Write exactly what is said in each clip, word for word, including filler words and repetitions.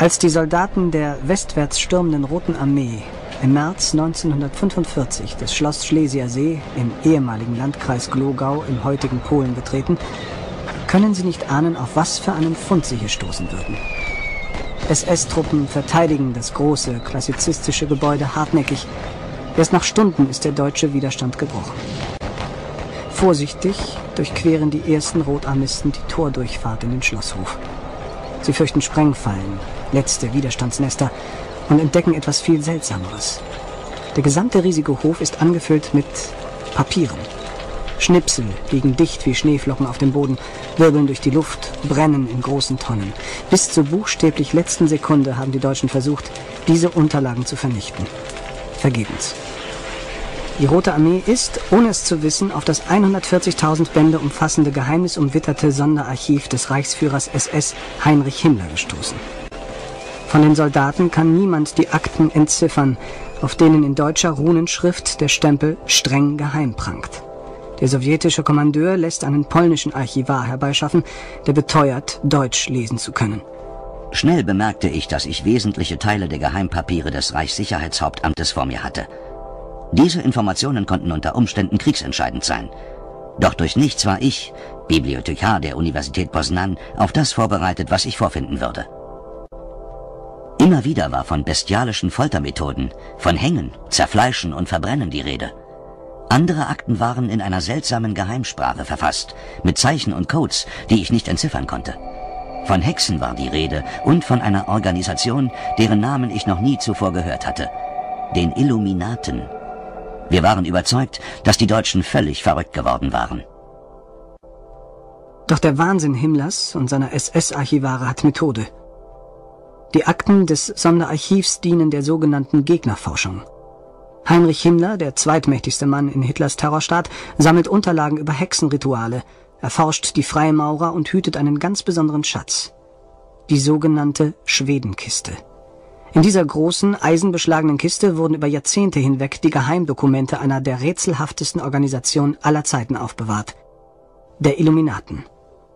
Als die Soldaten der westwärts stürmenden Roten Armee im März neunzehnhundertfünfundvierzig das Schloss Schlesiersee im ehemaligen Landkreis Glogau im heutigen Polen betreten, können sie nicht ahnen, auf was für einen Fund sie hier stoßen würden. S S-Truppen verteidigen das große, klassizistische Gebäude hartnäckig. Erst nach Stunden ist der deutsche Widerstand gebrochen. Vorsichtig durchqueren die ersten Rotarmisten die Tordurchfahrt in den Schlosshof. Sie fürchten Sprengfallen, letzte Widerstandsnester, und entdecken etwas viel Seltsameres. Der gesamte riesige Hof ist angefüllt mit Papieren. Schnipsel liegen dicht wie Schneeflocken auf dem Boden, wirbeln durch die Luft, brennen in großen Tonnen. Bis zur buchstäblich letzten Sekunde haben die Deutschen versucht, diese Unterlagen zu vernichten. Vergebens. Die Rote Armee ist, ohne es zu wissen, auf das hundertvierzigtausend Bände umfassende geheimnisumwitterte Sonderarchiv des Reichsführers S S Heinrich Himmler gestoßen. Von den Soldaten kann niemand die Akten entziffern, auf denen in deutscher Runenschrift der Stempel streng geheim prangt. Der sowjetische Kommandeur lässt einen polnischen Archivar herbeischaffen, der beteuert, Deutsch lesen zu können. Schnell bemerkte ich, dass ich wesentliche Teile der Geheimpapiere des Reichssicherheitshauptamtes vor mir hatte. Diese Informationen konnten unter Umständen kriegsentscheidend sein. Doch durch nichts war ich, Bibliothekar der Universität Poznań, auf das vorbereitet, was ich vorfinden würde. Immer wieder war von bestialischen Foltermethoden, von Hängen, Zerfleischen und Verbrennen die Rede. Andere Akten waren in einer seltsamen Geheimsprache verfasst, mit Zeichen und Codes, die ich nicht entziffern konnte. Von Hexen war die Rede und von einer Organisation, deren Namen ich noch nie zuvor gehört hatte, den Illuminaten. Wir waren überzeugt, dass die Deutschen völlig verrückt geworden waren. Doch der Wahnsinn Himmlers und seiner S S-Archivare hat Methode. Die Akten des Sonderarchivs dienen der sogenannten Gegnerforschung. Heinrich Himmler, der zweitmächtigste Mann in Hitlers Terrorstaat, sammelt Unterlagen über Hexenrituale, erforscht die Freimaurer und hütet einen ganz besonderen Schatz. Die sogenannte Schwedenkiste. In dieser großen, eisenbeschlagenen Kiste wurden über Jahrzehnte hinweg die Geheimdokumente einer der rätselhaftesten Organisationen aller Zeiten aufbewahrt. Der Illuminaten.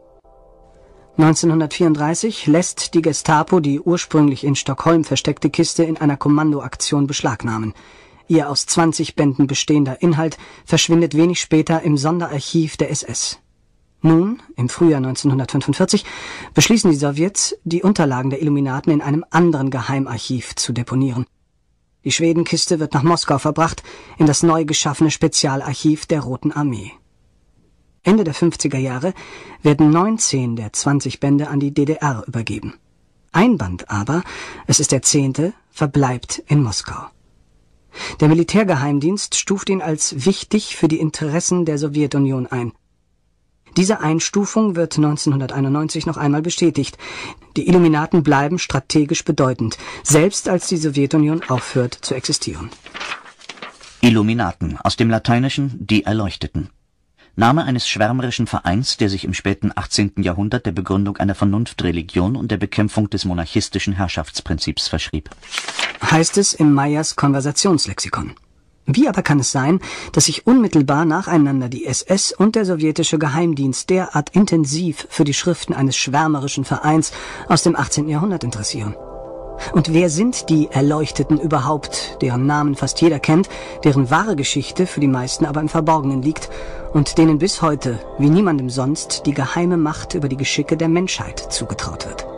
neunzehnhundertvierunddreißig lässt die Gestapo die ursprünglich in Stockholm versteckte Kiste in einer Kommandoaktion beschlagnahmen. Ihr aus zwanzig Bänden bestehender Inhalt verschwindet wenig später im Sonderarchiv der S S. Nun, im Frühjahr neunzehnhundertfünfundvierzig, beschließen die Sowjets, die Unterlagen der Illuminaten in einem anderen Geheimarchiv zu deponieren. Die Schwedenkiste wird nach Moskau verbracht, in das neu geschaffene Spezialarchiv der Roten Armee. Ende der fünfziger Jahre werden neunzehn der zwanzig Bände an die D D R übergeben. Ein Band aber, es ist der zehnte, verbleibt in Moskau. Der Militärgeheimdienst stuft ihn als wichtig für die Interessen der Sowjetunion ein. Diese Einstufung wird neunzehnhunderteinundneunzig noch einmal bestätigt. Die Illuminaten bleiben strategisch bedeutend, selbst als die Sowjetunion aufhört zu existieren. Illuminaten, aus dem Lateinischen die Erleuchteten. Name eines schwärmerischen Vereins, der sich im späten achtzehnten Jahrhundert der Begründung einer Vernunftreligion und der Bekämpfung des monarchistischen Herrschaftsprinzips verschrieb. Heißt es im Meyers Konversationslexikon. Wie aber kann es sein, dass sich unmittelbar nacheinander die S S und der sowjetische Geheimdienst derart intensiv für die Schriften eines schwärmerischen Vereins aus dem achtzehnten Jahrhundert interessieren? Und wer sind die Erleuchteten überhaupt, deren Namen fast jeder kennt, deren wahre Geschichte für die meisten aber im Verborgenen liegt und denen bis heute, wie niemandem sonst, die geheime Macht über die Geschicke der Menschheit zugetraut wird?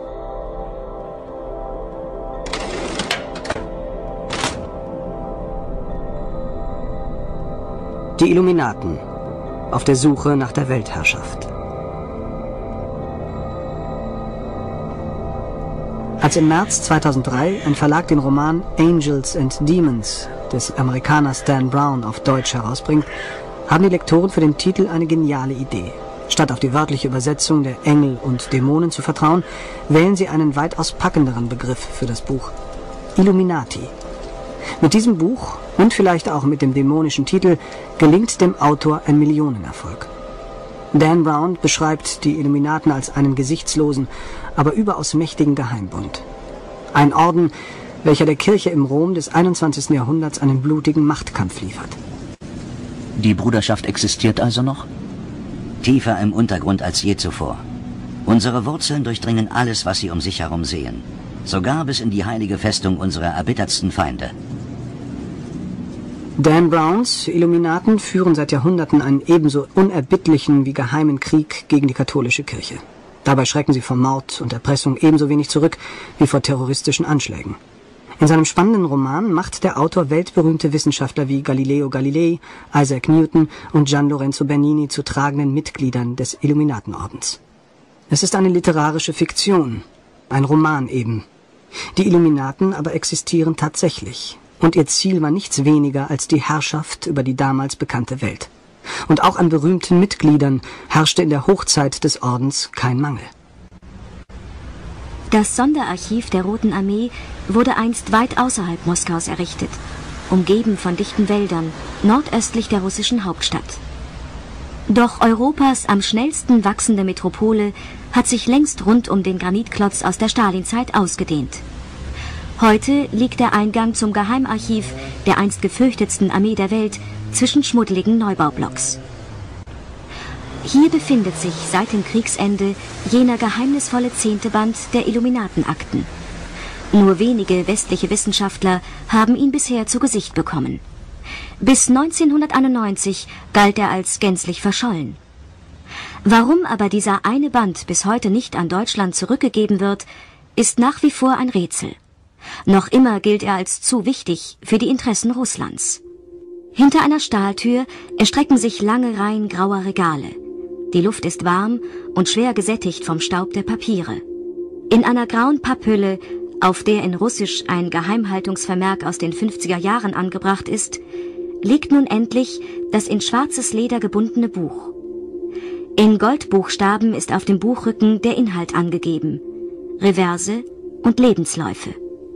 Die Illuminaten auf der Suche nach der Weltherrschaft. Als im März zweitausenddrei ein Verlag den Roman Angels and Demons des Amerikaners Dan Brown auf Deutsch herausbringt, haben die Lektoren für den Titel eine geniale Idee. Statt auf die wörtliche Übersetzung der Engel und Dämonen zu vertrauen, wählen sie einen weitaus packenderen Begriff für das Buch: Illuminati. Mit diesem Buch und vielleicht auch mit dem dämonischen Titel gelingt dem Autor ein Millionenerfolg. Dan Brown beschreibt die Illuminaten als einen gesichtslosen, aber überaus mächtigen Geheimbund. Ein Orden, welcher der Kirche im Rom des einundzwanzigsten Jahrhunderts einen blutigen Machtkampf liefert. Die Bruderschaft existiert also noch? Tiefer im Untergrund als je zuvor. Unsere Wurzeln durchdringen alles, was sie um sich herum sehen. Sogar bis in die heilige Festung unserer erbittertsten Feinde. Dan Browns Illuminaten führen seit Jahrhunderten einen ebenso unerbittlichen wie geheimen Krieg gegen die katholische Kirche. Dabei schrecken sie vor Mord und Erpressung ebenso wenig zurück wie vor terroristischen Anschlägen. In seinem spannenden Roman macht der Autor weltberühmte Wissenschaftler wie Galileo Galilei, Isaac Newton und Gian Lorenzo Bernini zu tragenden Mitgliedern des Illuminatenordens. Es ist eine literarische Fiktion, ein Roman eben. Die Illuminaten aber existieren tatsächlich. Und ihr Ziel war nichts weniger als die Herrschaft über die damals bekannte Welt. Und auch an berühmten Mitgliedern herrschte in der Hochzeit des Ordens kein Mangel. Das Sonderarchiv der Roten Armee wurde einst weit außerhalb Moskaus errichtet, umgeben von dichten Wäldern, nordöstlich der russischen Hauptstadt. Doch Europas am schnellsten wachsende Metropole hat sich längst rund um den Granitklotz aus der Stalinzeit ausgedehnt. Heute liegt der Eingang zum Geheimarchiv der einst gefürchtetsten Armee der Welt zwischen schmuddeligen Neubaublocks. Hier befindet sich seit dem Kriegsende jener geheimnisvolle zehnte Band der Illuminatenakten. Nur wenige westliche Wissenschaftler haben ihn bisher zu Gesicht bekommen. Bis neunzehnhunderteinundneunzig galt er als gänzlich verschollen. Warum aber dieser eine Band bis heute nicht an Deutschland zurückgegeben wird, ist nach wie vor ein Rätsel. Noch immer gilt er als zu wichtig für die Interessen Russlands. Hinter einer Stahltür erstrecken sich lange Reihen grauer Regale. Die Luft ist warm und schwer gesättigt vom Staub der Papiere. In einer grauen Papphülle, auf der in Russisch ein Geheimhaltungsvermerk aus den fünfziger Jahren angebracht ist, liegt nun endlich das in schwarzes Leder gebundene Buch. In Goldbuchstaben ist auf dem Buchrücken der Inhalt angegeben: Reverse und Lebensläufe.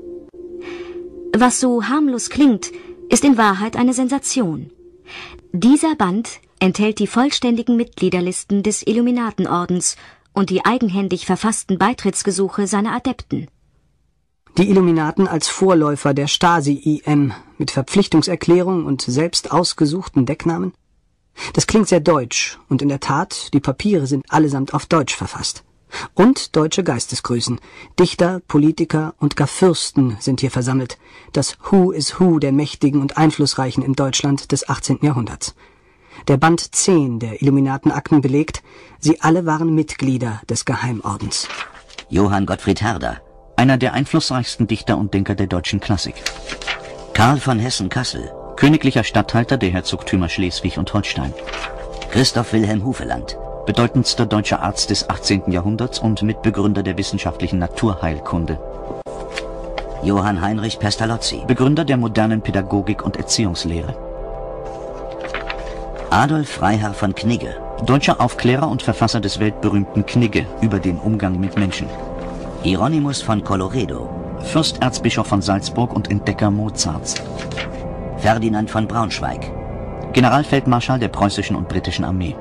Was so harmlos klingt, ist in Wahrheit eine Sensation. Dieser Band enthält die vollständigen Mitgliederlisten des Illuminatenordens und die eigenhändig verfassten Beitrittsgesuche seiner Adepten. Die Illuminaten als Vorläufer der Stasi-I M mit Verpflichtungserklärung und selbst ausgesuchten Decknamen? Das klingt sehr deutsch und in der Tat, die Papiere sind allesamt auf Deutsch verfasst. Und deutsche Geistesgrößen, Dichter, Politiker und gar Fürsten sind hier versammelt. Das Who is Who der Mächtigen und Einflussreichen im Deutschland des achtzehnten Jahrhunderts. Der Band zehn der Illuminatenakten belegt, sie alle waren Mitglieder des Geheimordens. Johann Gottfried Herder, einer der einflussreichsten Dichter und Denker der deutschen Klassik. Karl von Hessen-Kassel, königlicher Statthalter der Herzogtümer Schleswig und Holstein. Christoph Wilhelm Hufeland, bedeutendster deutscher Arzt des achtzehnten Jahrhunderts und Mitbegründer der wissenschaftlichen Naturheilkunde. Johann Heinrich Pestalozzi, Begründer der modernen Pädagogik und Erziehungslehre. Adolf Freiherr von Knigge, deutscher Aufklärer und Verfasser des weltberühmten Knigge über den Umgang mit Menschen. Hieronymus von Colloredo, Fürsterzbischof von Salzburg und Entdecker Mozarts. Ferdinand von Braunschweig, Generalfeldmarschall der preußischen und britischen Armee.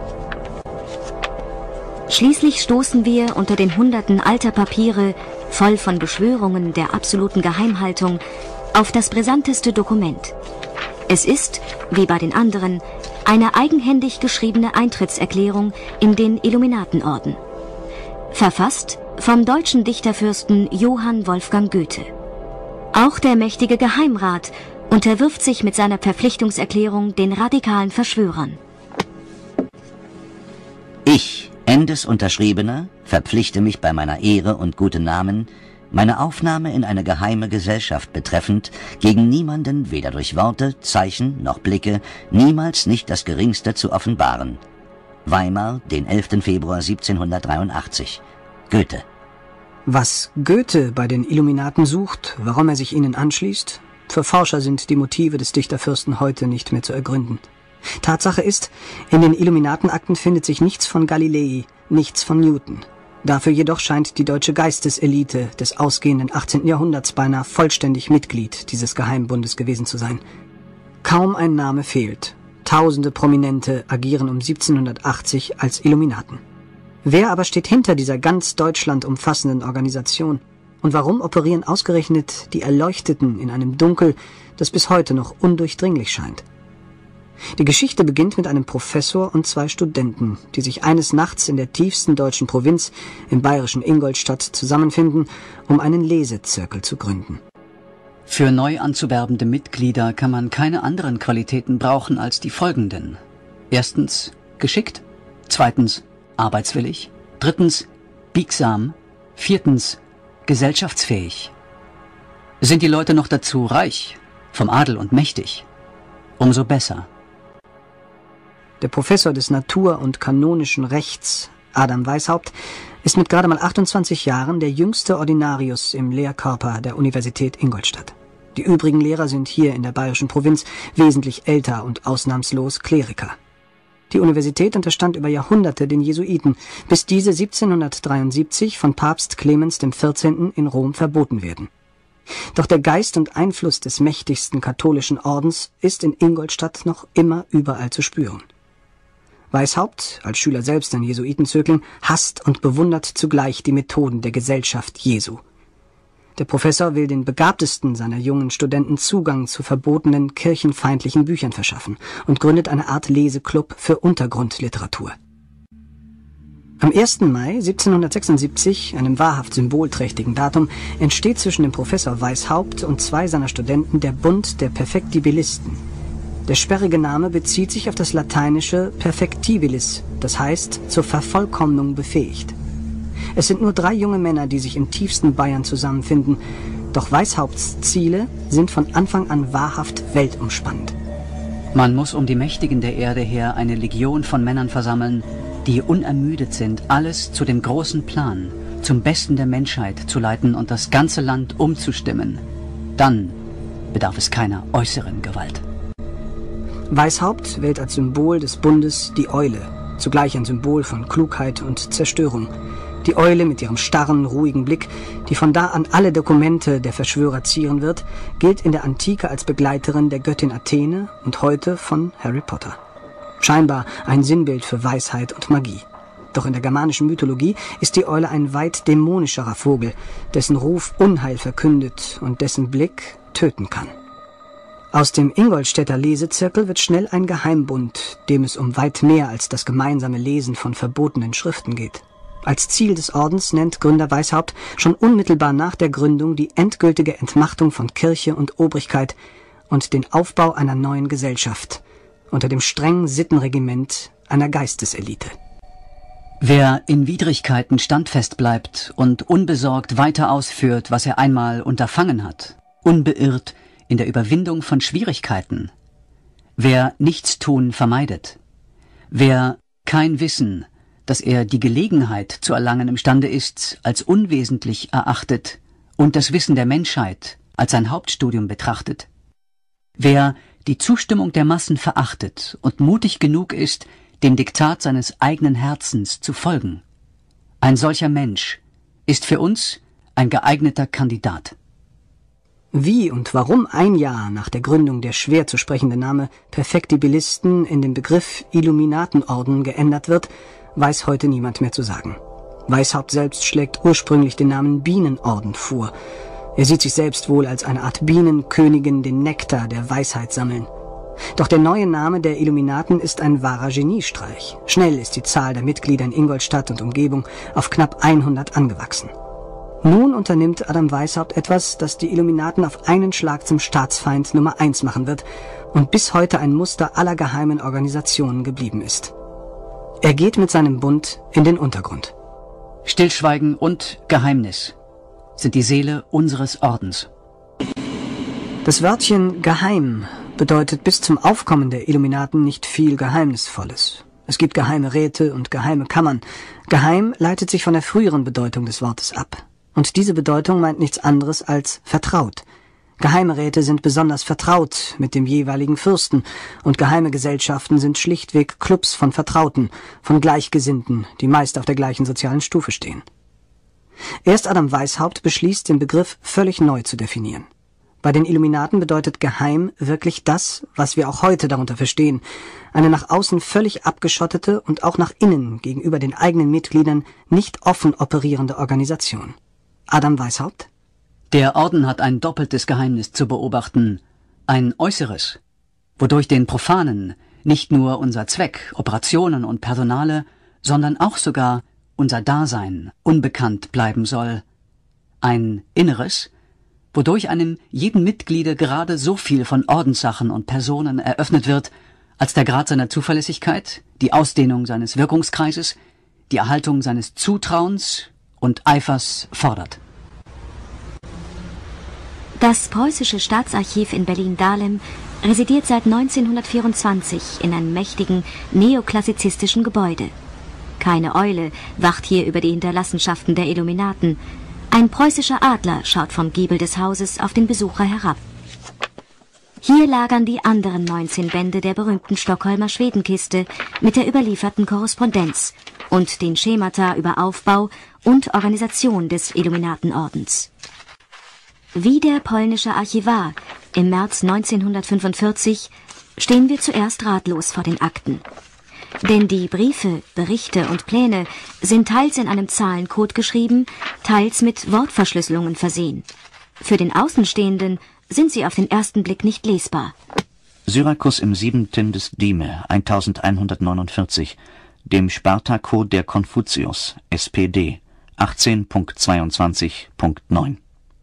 Schließlich stoßen wir unter den Hunderten alter Papiere, voll von Beschwörungen der absoluten Geheimhaltung, auf das brisanteste Dokument. Es ist, wie bei den anderen, eine eigenhändig geschriebene Eintrittserklärung in den Illuminatenorden. Verfasst vom deutschen Dichterfürsten Johann Wolfgang Goethe. Auch der mächtige Geheimrat unterwirft sich mit seiner Verpflichtungserklärung den radikalen Verschwörern. Ich, Endesunterschriebener, verpflichte mich bei meiner Ehre und guten Namen, meine Aufnahme in eine geheime Gesellschaft betreffend, gegen niemanden weder durch Worte, Zeichen noch Blicke, niemals nicht das Geringste zu offenbaren. Weimar, den elften Februar siebzehnhundertdreiundachtzig. Goethe. Was Goethe bei den Illuminaten sucht, warum er sich ihnen anschließt, für Forscher sind die Motive des Dichterfürsten heute nicht mehr zu ergründen. Tatsache ist, in den Illuminatenakten findet sich nichts von Galilei, nichts von Newton. Dafür jedoch scheint die deutsche Geisteselite des ausgehenden achtzehnten Jahrhunderts beinahe vollständig Mitglied dieses Geheimbundes gewesen zu sein. Kaum ein Name fehlt. Tausende Prominente agieren um siebzehnhundertachtzig als Illuminaten. Wer aber steht hinter dieser ganz Deutschland umfassenden Organisation? Und warum operieren ausgerechnet die Erleuchteten in einem Dunkel, das bis heute noch undurchdringlich scheint? Die Geschichte beginnt mit einem Professor und zwei Studenten, die sich eines Nachts in der tiefsten deutschen Provinz, im bayerischen Ingolstadt, zusammenfinden, um einen Lesezirkel zu gründen. Für neu anzuwerbende Mitglieder kann man keine anderen Qualitäten brauchen als die folgenden. Erstens geschickt, zweitens arbeitswillig, drittens biegsam, viertens gesellschaftsfähig. Sind die Leute noch dazu reich, vom Adel und mächtig, umso besser. Der Professor des Natur- und kanonischen Rechts, Adam Weishaupt, ist mit gerade mal achtundzwanzig Jahren der jüngste Ordinarius im Lehrkörper der Universität Ingolstadt. Die übrigen Lehrer sind hier in der bayerischen Provinz wesentlich älter und ausnahmslos Kleriker. Die Universität unterstand über Jahrhunderte den Jesuiten, bis diese siebzehnhundertdreiundsiebzig von Papst Clemens der vierzehnten in Rom verboten werden. Doch der Geist und Einfluss des mächtigsten katholischen Ordens ist in Ingolstadt noch immer überall zu spüren. Weishaupt, als Schüler selbst an Jesuitenzirkeln, hasst und bewundert zugleich die Methoden der Gesellschaft Jesu. Der Professor will den begabtesten seiner jungen Studenten Zugang zu verbotenen, kirchenfeindlichen Büchern verschaffen und gründet eine Art Leseklub für Untergrundliteratur. Am ersten Mai siebzehnhundertsechsundsiebzig, einem wahrhaft symbolträchtigen Datum, entsteht zwischen dem Professor Weishaupt und zwei seiner Studenten der Bund der Perfektibilisten. Der sperrige Name bezieht sich auf das lateinische perfectibilis, das heißt zur Vervollkommnung befähigt. Es sind nur drei junge Männer, die sich im tiefsten Bayern zusammenfinden, doch Weishaupts Ziele sind von Anfang an wahrhaft weltumspannend. Man muss um die Mächtigen der Erde her eine Legion von Männern versammeln, die unermüdet sind, alles zu dem großen Plan, zum Besten der Menschheit zu leiten und das ganze Land umzustimmen. Dann bedarf es keiner äußeren Gewalt. Weishaupt wählt als Symbol des Bundes die Eule, zugleich ein Symbol von Klugheit und Zerstörung. Die Eule mit ihrem starren, ruhigen Blick, die von da an alle Dokumente der Verschwörer zieren wird, gilt in der Antike als Begleiterin der Göttin Athene und heute von Harry Potter. Scheinbar ein Sinnbild für Weisheit und Magie. Doch in der germanischen Mythologie ist die Eule ein weit dämonischerer Vogel, dessen Ruf Unheil verkündet und dessen Blick töten kann. Aus dem Ingolstädter Lesezirkel wird schnell ein Geheimbund, dem es um weit mehr als das gemeinsame Lesen von verbotenen Schriften geht. Als Ziel des Ordens nennt Gründer Weishaupt schon unmittelbar nach der Gründung die endgültige Entmachtung von Kirche und Obrigkeit und den Aufbau einer neuen Gesellschaft unter dem strengen Sittenregiment einer Geisteselite. Wer in Widrigkeiten standfest bleibt und unbesorgt weiter ausführt, was er einmal unterfangen hat, unbeirrt in der Überwindung von Schwierigkeiten, wer Nichtstun vermeidet, wer kein Wissen, dass er die Gelegenheit zu erlangen imstande ist, als unwesentlich erachtet und das Wissen der Menschheit als sein Hauptstudium betrachtet, wer die Zustimmung der Massen verachtet und mutig genug ist, dem Diktat seines eigenen Herzens zu folgen. Ein solcher Mensch ist für uns ein geeigneter Kandidat. Wie und warum ein Jahr nach der Gründung der schwer zu sprechende Name Perfektibilisten in den Begriff Illuminatenorden geändert wird, weiß heute niemand mehr zu sagen. Weishaupt selbst schlägt ursprünglich den Namen Bienenorden vor. Er sieht sich selbst wohl als eine Art Bienenkönigin, den Nektar der Weisheit sammeln. Doch der neue Name der Illuminaten ist ein wahrer Geniestreich. Schnell ist die Zahl der Mitglieder in Ingolstadt und Umgebung auf knapp hundert angewachsen. Nun unternimmt Adam Weishaupt etwas, das die Illuminaten auf einen Schlag zum Staatsfeind Nummer eins machen wird und bis heute ein Muster aller geheimen Organisationen geblieben ist. Er geht mit seinem Bund in den Untergrund. Stillschweigen und Geheimnis sind die Seele unseres Ordens. Das Wörtchen geheim bedeutet bis zum Aufkommen der Illuminaten nicht viel Geheimnisvolles. Es gibt geheime Räte und geheime Kammern. Geheim leitet sich von der früheren Bedeutung des Wortes ab. Und diese Bedeutung meint nichts anderes als vertraut. Geheime Räte sind besonders vertraut mit dem jeweiligen Fürsten und geheime Gesellschaften sind schlichtweg Clubs von Vertrauten, von Gleichgesinnten, die meist auf der gleichen sozialen Stufe stehen. Erst Adam Weishaupt beschließt, den Begriff völlig neu zu definieren. Bei den Illuminaten bedeutet geheim wirklich das, was wir auch heute darunter verstehen, eine nach außen völlig abgeschottete und auch nach innen gegenüber den eigenen Mitgliedern nicht offen operierende Organisation. Adam Weishaupt? Der Orden hat ein doppeltes Geheimnis zu beobachten, ein äußeres, wodurch den Profanen nicht nur unser Zweck, Operationen und Personale, sondern auch sogar unser Dasein unbekannt bleiben soll. Ein Inneres, wodurch einem jeden Mitgliede gerade so viel von Ordenssachen und Personen eröffnet wird, als der Grad seiner Zuverlässigkeit, die Ausdehnung seines Wirkungskreises, die Erhaltung seines Zutrauens und Eifers fordert. Das Preußische Staatsarchiv in Berlin-Dahlem residiert seit neunzehnhundertvierundzwanzig in einem mächtigen neoklassizistischen Gebäude. Keine Eule wacht hier über die Hinterlassenschaften der Illuminaten. Ein preußischer Adler schaut vom Giebel des Hauses auf den Besucher herab. Hier lagern die anderen neunzehn Bände der berühmten Stockholmer Schwedenkiste mit der überlieferten Korrespondenz und den Schemata über Aufbau und Organisation des Illuminatenordens. Wie der polnische Archivar im März neunzehnhundertfünfundvierzig stehen wir zuerst ratlos vor den Akten. Denn die Briefe, Berichte und Pläne sind teils in einem Zahlencode geschrieben, teils mit Wortverschlüsselungen versehen. Für den Außenstehenden sind sie auf den ersten Blick nicht lesbar. Syrakus im siebenten des Dime elfhundertneunundvierzig, dem Sparta-Code der Konfuzius, S P D, achtzehn Punkt zweiundzwanzig Punkt neun.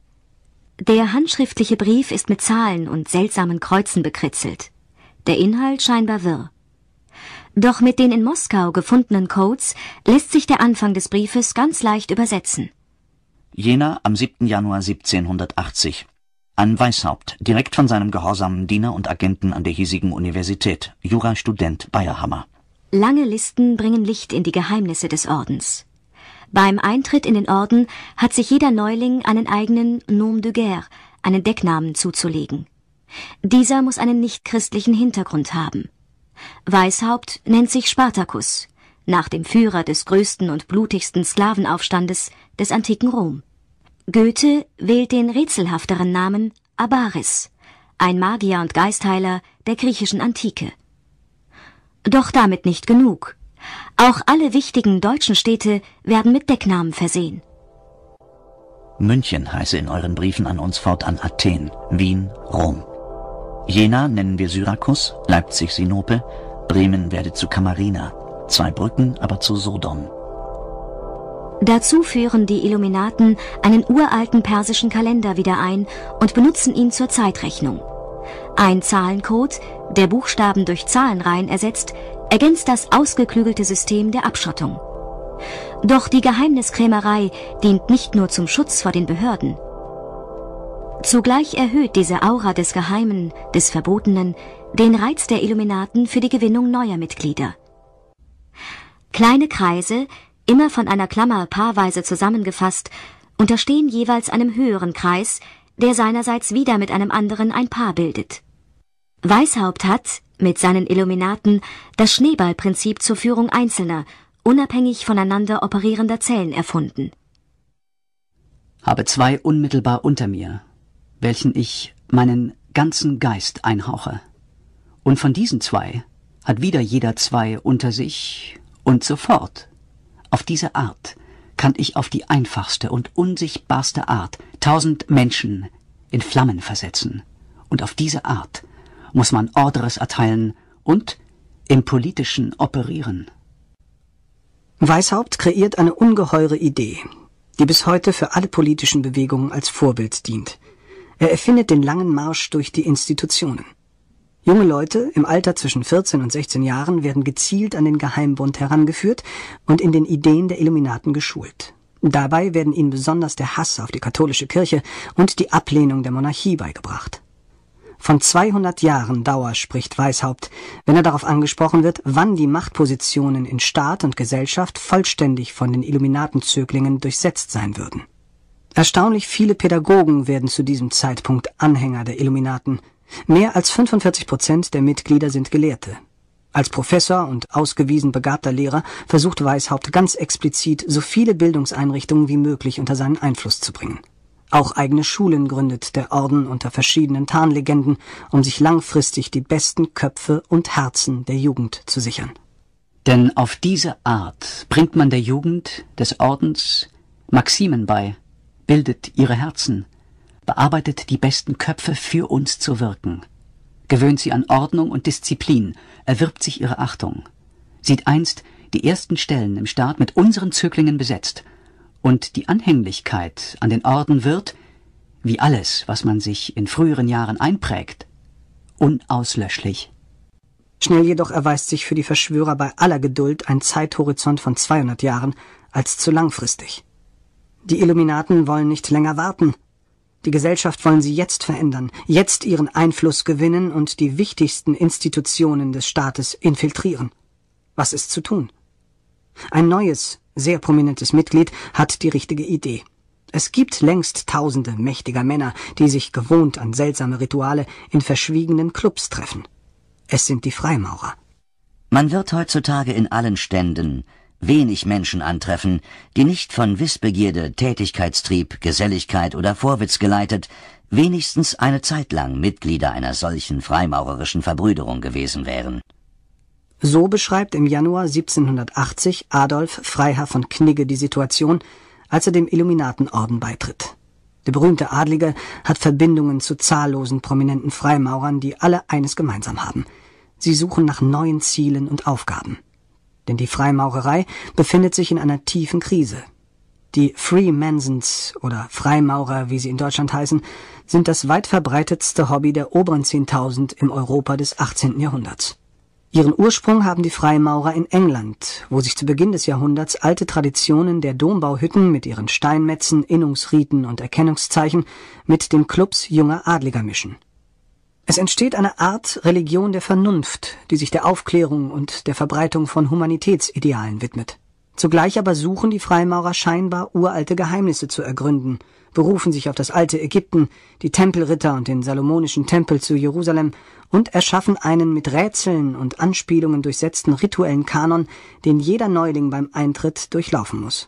Der handschriftliche Brief ist mit Zahlen und seltsamen Kreuzen bekritzelt. Der Inhalt scheinbar wirr. Doch mit den in Moskau gefundenen Codes lässt sich der Anfang des Briefes ganz leicht übersetzen. Jena am siebten Januar siebzehnhundertachtzig. An Weishaupt, direkt von seinem gehorsamen Diener und Agenten an der hiesigen Universität, Jurastudent Bayerhammer. Lange Listen bringen Licht in die Geheimnisse des Ordens. Beim Eintritt in den Orden hat sich jeder Neuling einen eigenen Nom de guerre, einen Decknamen zuzulegen. Dieser muss einen nichtchristlichen Hintergrund haben. Weishaupt nennt sich Spartacus, nach dem Führer des größten und blutigsten Sklavenaufstandes des antiken Rom. Goethe wählt den rätselhafteren Namen Abaris, ein Magier und Geistheiler der griechischen Antike. Doch damit nicht genug. Auch alle wichtigen deutschen Städte werden mit Decknamen versehen. München heiße in euren Briefen an uns fortan Athen, Wien, Rom. Jena nennen wir Syrakus, Leipzig Sinope, Bremen werde zu Kamarina, zwei Brücken aber zu Sodom. Dazu führen die Illuminaten einen uralten persischen Kalender wieder ein und benutzen ihn zur Zeitrechnung. Ein Zahlencode, der Buchstaben durch Zahlenreihen ersetzt, ergänzt das ausgeklügelte System der Abschottung. Doch die Geheimniskrämerei dient nicht nur zum Schutz vor den Behörden. Zugleich erhöht diese Aura des Geheimen, des Verbotenen, den Reiz der Illuminaten für die Gewinnung neuer Mitglieder. Kleine Kreise, immer von einer Klammer paarweise zusammengefasst, unterstehen jeweils einem höheren Kreis, der seinerseits wieder mit einem anderen ein Paar bildet. Weishaupt hat, mit seinen Illuminaten, das Schneeballprinzip zur Führung einzelner, unabhängig voneinander operierender Zellen erfunden. Habe zwei unmittelbar unter mir, welchen ich meinen ganzen Geist einhauche. Und von diesen zwei hat wieder jeder zwei unter sich und so fort. Auf diese Art kann ich auf die einfachste und unsichtbarste Art tausend Menschen in Flammen versetzen. Und auf diese Art muss man Ordres erteilen und im Politischen operieren. Weishaupt kreiert eine ungeheure Idee, die bis heute für alle politischen Bewegungen als Vorbild dient. Er erfindet den langen Marsch durch die Institutionen. Junge Leute im Alter zwischen vierzehn und sechzehn Jahren werden gezielt an den Geheimbund herangeführt und in den Ideen der Illuminaten geschult. Dabei werden ihnen besonders der Hass auf die katholische Kirche und die Ablehnung der Monarchie beigebracht. Von zweihundert Jahren Dauer spricht Weishaupt, wenn er darauf angesprochen wird, wann die Machtpositionen in Staat und Gesellschaft vollständig von den Illuminatenzöglingen durchsetzt sein würden. Erstaunlich viele Pädagogen werden zu diesem Zeitpunkt Anhänger der Illuminaten. Mehr als fünfundvierzig Prozent der Mitglieder sind Gelehrte. Als Professor und ausgewiesen begabter Lehrer versucht Weishaupt ganz explizit, so viele Bildungseinrichtungen wie möglich unter seinen Einfluss zu bringen. Auch eigene Schulen gründet der Orden unter verschiedenen Tarnlegenden, um sich langfristig die besten Köpfe und Herzen der Jugend zu sichern. Denn auf diese Art bringt man der Jugend des Ordens Maximen bei, bildet ihre Herzen, bearbeitet die besten Köpfe für uns zu wirken. gewöhnt sie an Ordnung und Disziplin, erwirbt sich ihre Achtung, sieht einst die ersten Stellen im Staat mit unseren Zöglingen besetzt, und die Anhänglichkeit an den Orden wird, wie alles, was man sich in früheren Jahren einprägt, unauslöschlich. Schnell jedoch erweist sich für die Verschwörer bei aller Geduld ein Zeithorizont von zweihundert Jahren als zu langfristig. Die Illuminaten wollen nicht länger warten. Die Gesellschaft wollen sie jetzt verändern, jetzt ihren Einfluss gewinnen und die wichtigsten Institutionen des Staates infiltrieren. Was ist zu tun? Ein neues, sehr prominentes Mitglied hat die richtige Idee. Es gibt längst tausende mächtiger Männer, die sich gewohnt an seltsame Rituale in verschwiegenen Clubs treffen. Es sind die Freimaurer. Man wird heutzutage in allen Ständen wenig Menschen antreffen, die nicht von Wissbegierde, Tätigkeitstrieb, Geselligkeit oder Vorwitz geleitet, wenigstens eine Zeit lang Mitglieder einer solchen freimaurerischen Verbrüderung gewesen wären. So beschreibt im Januar siebzehnhundertachtzig Adolf Freiherr von Knigge die Situation, als er dem Illuminatenorden beitritt. Der berühmte Adlige hat Verbindungen zu zahllosen prominenten Freimaurern, die alle eines gemeinsam haben: Sie suchen nach neuen Zielen und Aufgaben. Denn die Freimaurerei befindet sich in einer tiefen Krise. Die Freemasons oder Freimaurer, wie sie in Deutschland heißen, sind das weit verbreitetste Hobby der oberen Zehntausend im Europa des achtzehnten Jahrhunderts. Ihren Ursprung haben die Freimaurer in England, wo sich zu Beginn des Jahrhunderts alte Traditionen der Dombauhütten mit ihren Steinmetzen, Innungsriten und Erkennungszeichen mit den Clubs junger Adliger mischen. Es entsteht eine Art Religion der Vernunft, die sich der Aufklärung und der Verbreitung von Humanitätsidealen widmet. Zugleich aber suchen die Freimaurer scheinbar uralte Geheimnisse zu ergründen, berufen sich auf das alte Ägypten, die Tempelritter und den salomonischen Tempel zu Jerusalem und erschaffen einen mit Rätseln und Anspielungen durchsetzten rituellen Kanon, den jeder Neuling beim Eintritt durchlaufen muss.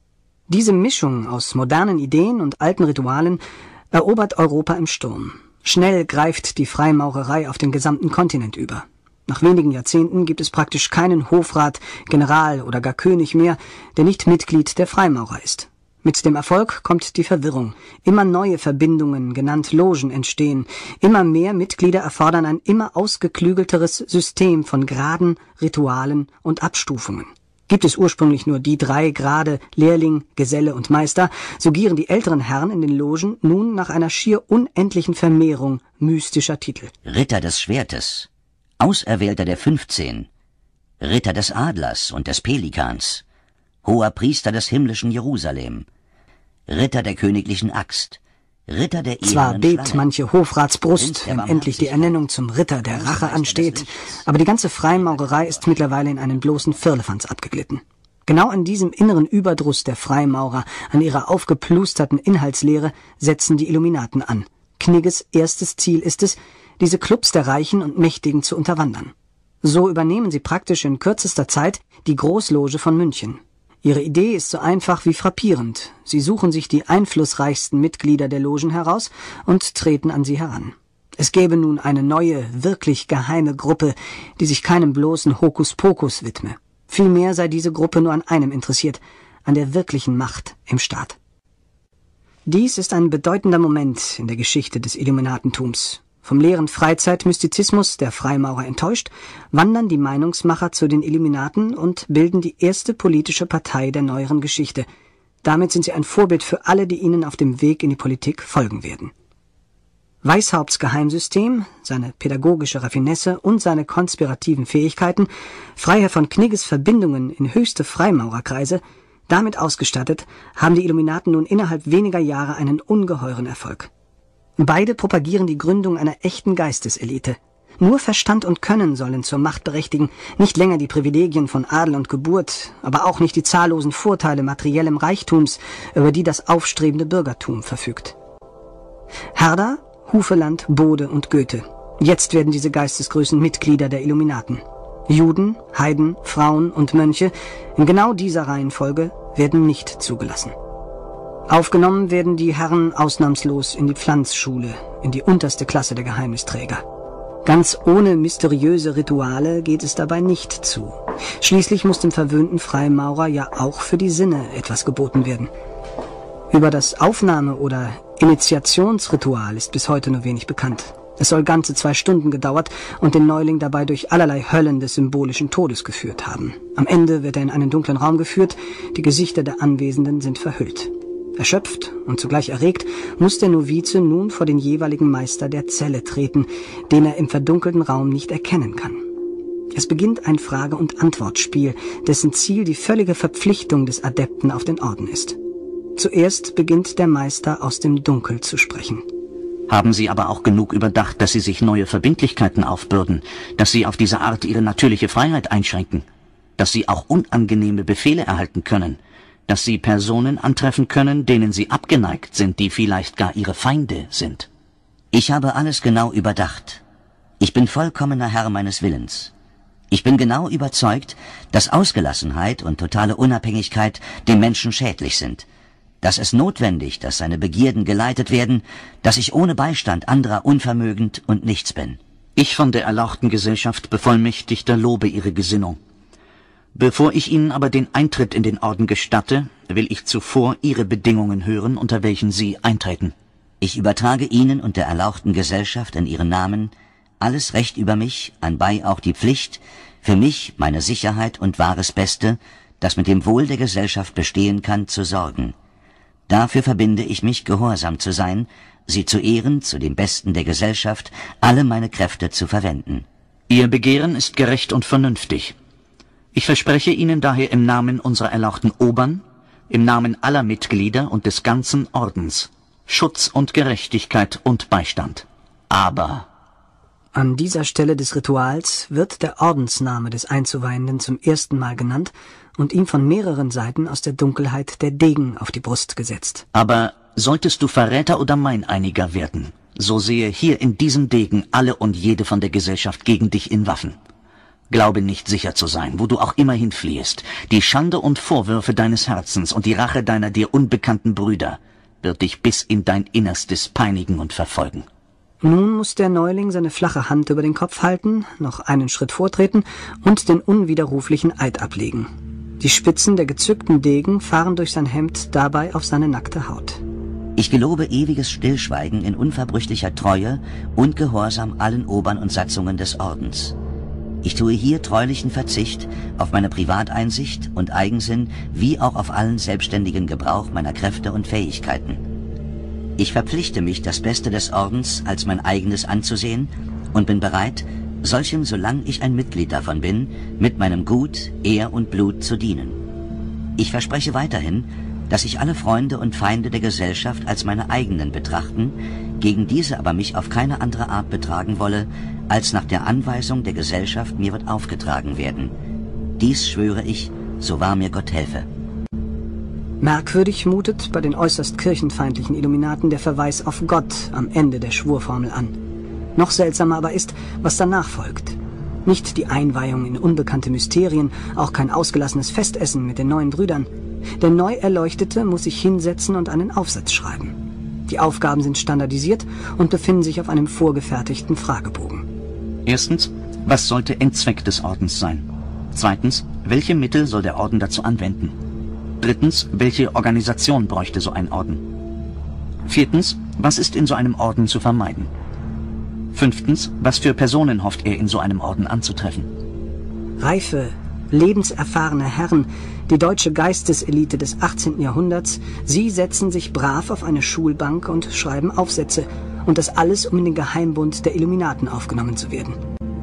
Diese Mischung aus modernen Ideen und alten Ritualen erobert Europa im Sturm. Schnell greift die Freimaurerei auf den gesamten Kontinent über. Nach wenigen Jahrzehnten gibt es praktisch keinen Hofrat, General oder gar König mehr, der nicht Mitglied der Freimaurer ist. Mit dem Erfolg kommt die Verwirrung. Immer neue Verbindungen, genannt Logen, entstehen. Immer mehr Mitglieder erfordern ein immer ausgeklügelteres System von Graden, Ritualen und Abstufungen. Gibt es ursprünglich nur die drei Grade Lehrling, Geselle und Meister, so gieren die älteren Herren in den Logen nun nach einer schier unendlichen Vermehrung mystischer Titel. Ritter des Schwertes, Auserwählter der Fünfzehn, Ritter des Adlers und des Pelikans, Hoher Priester des himmlischen Jerusalem, Ritter der königlichen Axt, Ritter der Zwar ehernen bebt Schlange, manche Hofratsbrust, wenn endlich die Ernennung zum Ritter der Rache ansteht, aber die ganze Freimaurerei ist mittlerweile in einen bloßen Firlefanz abgeglitten. Genau an diesem inneren Überdruss der Freimaurer, an ihrer aufgeplusterten Inhaltslehre, setzen die Illuminaten an. Knigges erstes Ziel ist es, diese Clubs der Reichen und Mächtigen zu unterwandern. So übernehmen sie praktisch in kürzester Zeit die Großloge von München. Ihre Idee ist so einfach wie frappierend. Sie suchen sich die einflussreichsten Mitglieder der Logen heraus und treten an sie heran. Es gäbe nun eine neue, wirklich geheime Gruppe, die sich keinem bloßen Hokuspokus widme. Vielmehr sei diese Gruppe nur an einem interessiert, an der wirklichen Macht im Staat. Dies ist ein bedeutender Moment in der Geschichte des Illuminatentums. Vom leeren Freizeitmystizismus der Freimaurer enttäuscht, wandern die Meinungsmacher zu den Illuminaten und bilden die erste politische Partei der neueren Geschichte. Damit sind sie ein Vorbild für alle, die ihnen auf dem Weg in die Politik folgen werden. Weishaupts Geheimsystem, seine pädagogische Raffinesse und seine konspirativen Fähigkeiten, Freiherr von Knigges Verbindungen in höchste Freimaurerkreise, damit ausgestattet, haben die Illuminaten nun innerhalb weniger Jahre einen ungeheuren Erfolg. Beide propagieren die Gründung einer echten Geisteselite. Nur Verstand und Können sollen zur Macht berechtigen, nicht länger die Privilegien von Adel und Geburt, aber auch nicht die zahllosen Vorteile materiellem Reichtums, über die das aufstrebende Bürgertum verfügt. Herder, Hufeland, Bode und Goethe. Jetzt werden diese Geistesgrößen Mitglieder der Illuminaten. Juden, Heiden, Frauen und Mönche, in genau dieser Reihenfolge, werden nicht zugelassen. Aufgenommen werden die Herren ausnahmslos in die Pflanzschule, in die unterste Klasse der Geheimnisträger. Ganz ohne mysteriöse Rituale geht es dabei nicht zu. Schließlich muss dem verwöhnten Freimaurer ja auch für die Sinne etwas geboten werden. Über das Aufnahme- oder Initiationsritual ist bis heute nur wenig bekannt. Es soll ganze zwei Stunden gedauert und den Neuling dabei durch allerlei Höllen des symbolischen Todes geführt haben. Am Ende wird er in einen dunklen Raum geführt, die Gesichter der Anwesenden sind verhüllt. Erschöpft und zugleich erregt, muss der Novize nun vor den jeweiligen Meister der Zelle treten, den er im verdunkelten Raum nicht erkennen kann. Es beginnt ein Frage- und Antwortspiel, dessen Ziel die völlige Verpflichtung des Adepten auf den Orden ist. Zuerst beginnt der Meister aus dem Dunkel zu sprechen. Haben Sie aber auch genug überdacht, dass Sie sich neue Verbindlichkeiten aufbürden, dass Sie auf diese Art Ihre natürliche Freiheit einschränken, dass Sie auch unangenehme Befehle erhalten können, dass Sie Personen antreffen können, denen Sie abgeneigt sind, die vielleicht gar Ihre Feinde sind? Ich habe alles genau überdacht. Ich bin vollkommener Herr meines Willens. Ich bin genau überzeugt, dass Ausgelassenheit und totale Unabhängigkeit dem Menschen schädlich sind. Dass es notwendig, dass seine Begierden geleitet werden, dass ich ohne Beistand anderer unvermögend und nichts bin. Ich von der erlauchten Gesellschaft Bevollmächtigter lobe Ihre Gesinnung. Bevor ich Ihnen aber den Eintritt in den Orden gestatte, will ich zuvor Ihre Bedingungen hören, unter welchen Sie eintreten. Ich übertrage Ihnen und der erlauchten Gesellschaft in Ihren Namen alles Recht über mich, anbei auch die Pflicht, für mich, meine Sicherheit und wahres Beste, das mit dem Wohl der Gesellschaft bestehen kann, zu sorgen. Dafür verbinde ich mich, gehorsam zu sein, sie zu ehren, zu dem Besten der Gesellschaft, alle meine Kräfte zu verwenden. Ihr Begehren ist gerecht und vernünftig. Ich verspreche Ihnen daher im Namen unserer erlauchten Obern, im Namen aller Mitglieder und des ganzen Ordens, Schutz und Gerechtigkeit und Beistand. Aber... An dieser Stelle des Rituals wird der Ordensname des Einzuweihenden zum ersten Mal genannt und ihm von mehreren Seiten aus der Dunkelheit der Degen auf die Brust gesetzt. Aber solltest du Verräter oder Meineiniger werden, so sehe hier in diesem Degen alle und jede von der Gesellschaft gegen dich in Waffen. Glaube nicht sicher zu sein, wo du auch immer hinfliehst. Die Schande und Vorwürfe deines Herzens und die Rache deiner dir unbekannten Brüder wird dich bis in dein Innerstes peinigen und verfolgen. Nun muss der Neuling seine flache Hand über den Kopf halten, noch einen Schritt vortreten und den unwiderruflichen Eid ablegen. Die Spitzen der gezückten Degen fahren durch sein Hemd dabei auf seine nackte Haut. Ich gelobe ewiges Stillschweigen in unverbrüchlicher Treue und Gehorsam allen Obern und Satzungen des Ordens. Ich tue hier treulichen Verzicht auf meine Privateinsicht und Eigensinn wie auch auf allen selbstständigen Gebrauch meiner Kräfte und Fähigkeiten. Ich verpflichte mich, das Beste des Ordens als mein eigenes anzusehen und bin bereit, solchem, solange ich ein Mitglied davon bin, mit meinem Gut, Ehr und Blut zu dienen. Ich verspreche weiterhin, dass ich alle Freunde und Feinde der Gesellschaft als meine eigenen betrachten, gegen diese aber mich auf keine andere Art betragen wolle, als nach der Anweisung der Gesellschaft mir wird aufgetragen werden. Dies schwöre ich, so wahr mir Gott helfe. Merkwürdig mutet bei den äußerst kirchenfeindlichen Illuminaten der Verweis auf Gott am Ende der Schwurformel an. Noch seltsamer aber ist, was danach folgt. Nicht die Einweihung in unbekannte Mysterien, auch kein ausgelassenes Festessen mit den neuen Brüdern. Der Neuerleuchtete muss sich hinsetzen und einen Aufsatz schreiben. Die Aufgaben sind standardisiert und befinden sich auf einem vorgefertigten Fragebogen. Erstens, was sollte Endzweck des Ordens sein? Zweitens, welche Mittel soll der Orden dazu anwenden? Drittens, welche Organisation bräuchte so ein Orden? Viertens, was ist in so einem Orden zu vermeiden? Fünftens, was für Personen hofft er in so einem Orden anzutreffen? Reife, lebenserfahrene Herren, die deutsche Geisteselite des achtzehnten Jahrhunderts, sie setzen sich brav auf eine Schulbank und schreiben Aufsätze, und das alles, um in den Geheimbund der Illuminaten aufgenommen zu werden.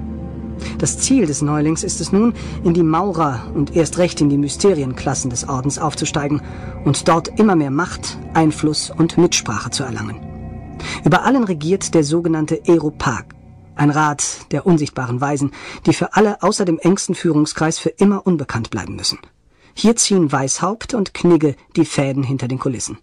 Das Ziel des Neulings ist es nun, in die Maurer und erst recht in die Mysterienklassen des Ordens aufzusteigen und dort immer mehr Macht, Einfluss und Mitsprache zu erlangen. Über allen regiert der sogenannte Aeropag, ein Rat der unsichtbaren Weisen, die für alle außer dem engsten Führungskreis für immer unbekannt bleiben müssen. Hier ziehen Weishaupt und Knigge die Fäden hinter den Kulissen.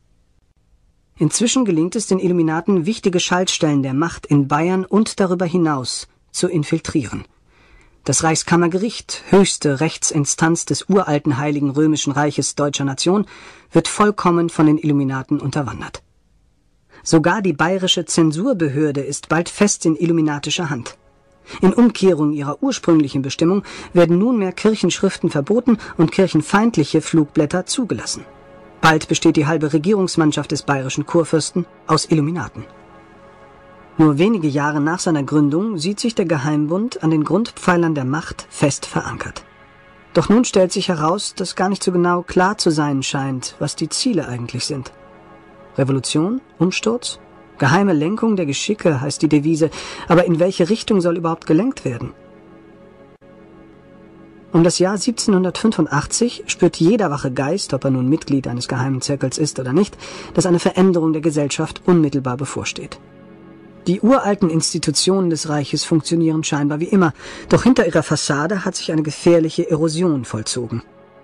Inzwischen gelingt es den Illuminaten, wichtige Schaltstellen der Macht in Bayern und darüber hinaus zu infiltrieren. Das Reichskammergericht, höchste Rechtsinstanz des uralten Heiligen Römischen Reiches deutscher Nation, wird vollkommen von den Illuminaten unterwandert. Sogar die bayerische Zensurbehörde ist bald fest in illuminatischer Hand. In Umkehrung ihrer ursprünglichen Bestimmung werden nunmehr Kirchenschriften verboten und kirchenfeindliche Flugblätter zugelassen. Bald besteht die halbe Regierungsmannschaft des bayerischen Kurfürsten aus Illuminaten. Nur wenige Jahre nach seiner Gründung sieht sich der Geheimbund an den Grundpfeilern der Macht fest verankert. Doch nun stellt sich heraus, dass gar nicht so genau klar zu sein scheint, was die Ziele eigentlich sind. Revolution? Umsturz? Geheime Lenkung der Geschicke heißt die Devise, aber in welche Richtung soll überhaupt gelenkt werden? Um das Jahr siebzehnhundertfünfundachtzig spürt jeder wache Geist, ob er nun Mitglied eines geheimen Zirkels ist oder nicht, dass eine Veränderung der Gesellschaft unmittelbar bevorsteht. Die uralten Institutionen des Reiches funktionieren scheinbar wie immer, doch hinter ihrer Fassade hat sich eine gefährliche Erosion vollzogen.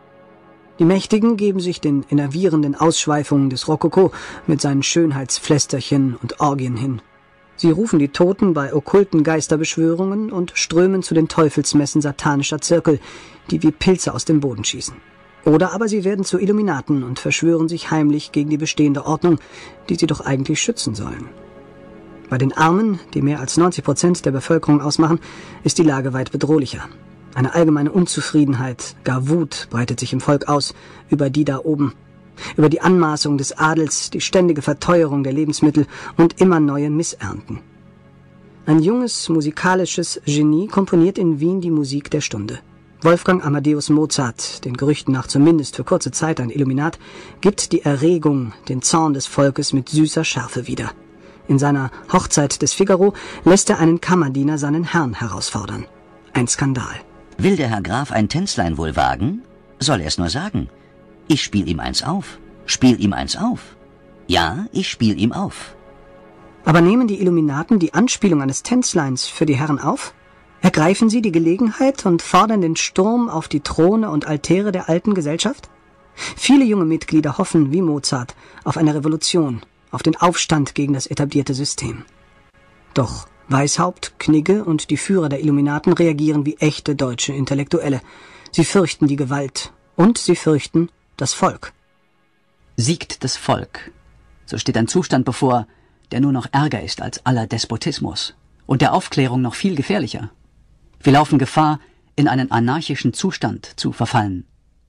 Die Mächtigen geben sich den enervierenden Ausschweifungen des Rokoko mit seinen Schönheitsflästerchen und Orgien hin. Sie rufen die Toten bei okkulten Geisterbeschwörungen und strömen zu den Teufelsmessen satanischer Zirkel, die wie Pilze aus dem Boden schießen. Oder aber sie werden zu Illuminaten und verschwören sich heimlich gegen die bestehende Ordnung, die sie doch eigentlich schützen sollen. Bei den Armen, die mehr als neunzig Prozent der Bevölkerung ausmachen, ist die Lage weit bedrohlicher. Eine allgemeine Unzufriedenheit, gar Wut breitet sich im Volk aus über die da oben, über die Anmaßung des Adels, die ständige Verteuerung der Lebensmittel und immer neue Missernten. Ein junges, musikalisches Genie komponiert in Wien die Musik der Stunde. Wolfgang Amadeus Mozart, den Gerüchten nach zumindest für kurze Zeit ein Illuminat, gibt die Erregung, den Zorn des Volkes mit süßer Schärfe wieder. In seiner Hochzeit des Figaro lässt er einen Kammerdiener seinen Herrn herausfordern. Ein Skandal. Will der Herr Graf ein Tänzlein wohl wagen? Soll er es nur sagen. Ich spiel ihm eins auf. Spiel ihm eins auf. Ja, ich spiel ihm auf. Aber nehmen die Illuminaten die Anspielung eines Tänzleins für die Herren auf? Ergreifen sie die Gelegenheit und fordern den Sturm auf die Throne und Altäre der alten Gesellschaft? Viele junge Mitglieder hoffen, wie Mozart, auf eine Revolution, auf den Aufstand gegen das etablierte System. Doch Weishaupt, Knigge und die Führer der Illuminaten reagieren wie echte deutsche Intellektuelle. Sie fürchten die Gewalt und sie fürchten das Volk. Siegt das Volk, so steht ein Zustand bevor, der nur noch ärger ist als aller Despotismus und der Aufklärung noch viel gefährlicher. Wir laufen Gefahr, in einen anarchischen Zustand zu verfallen.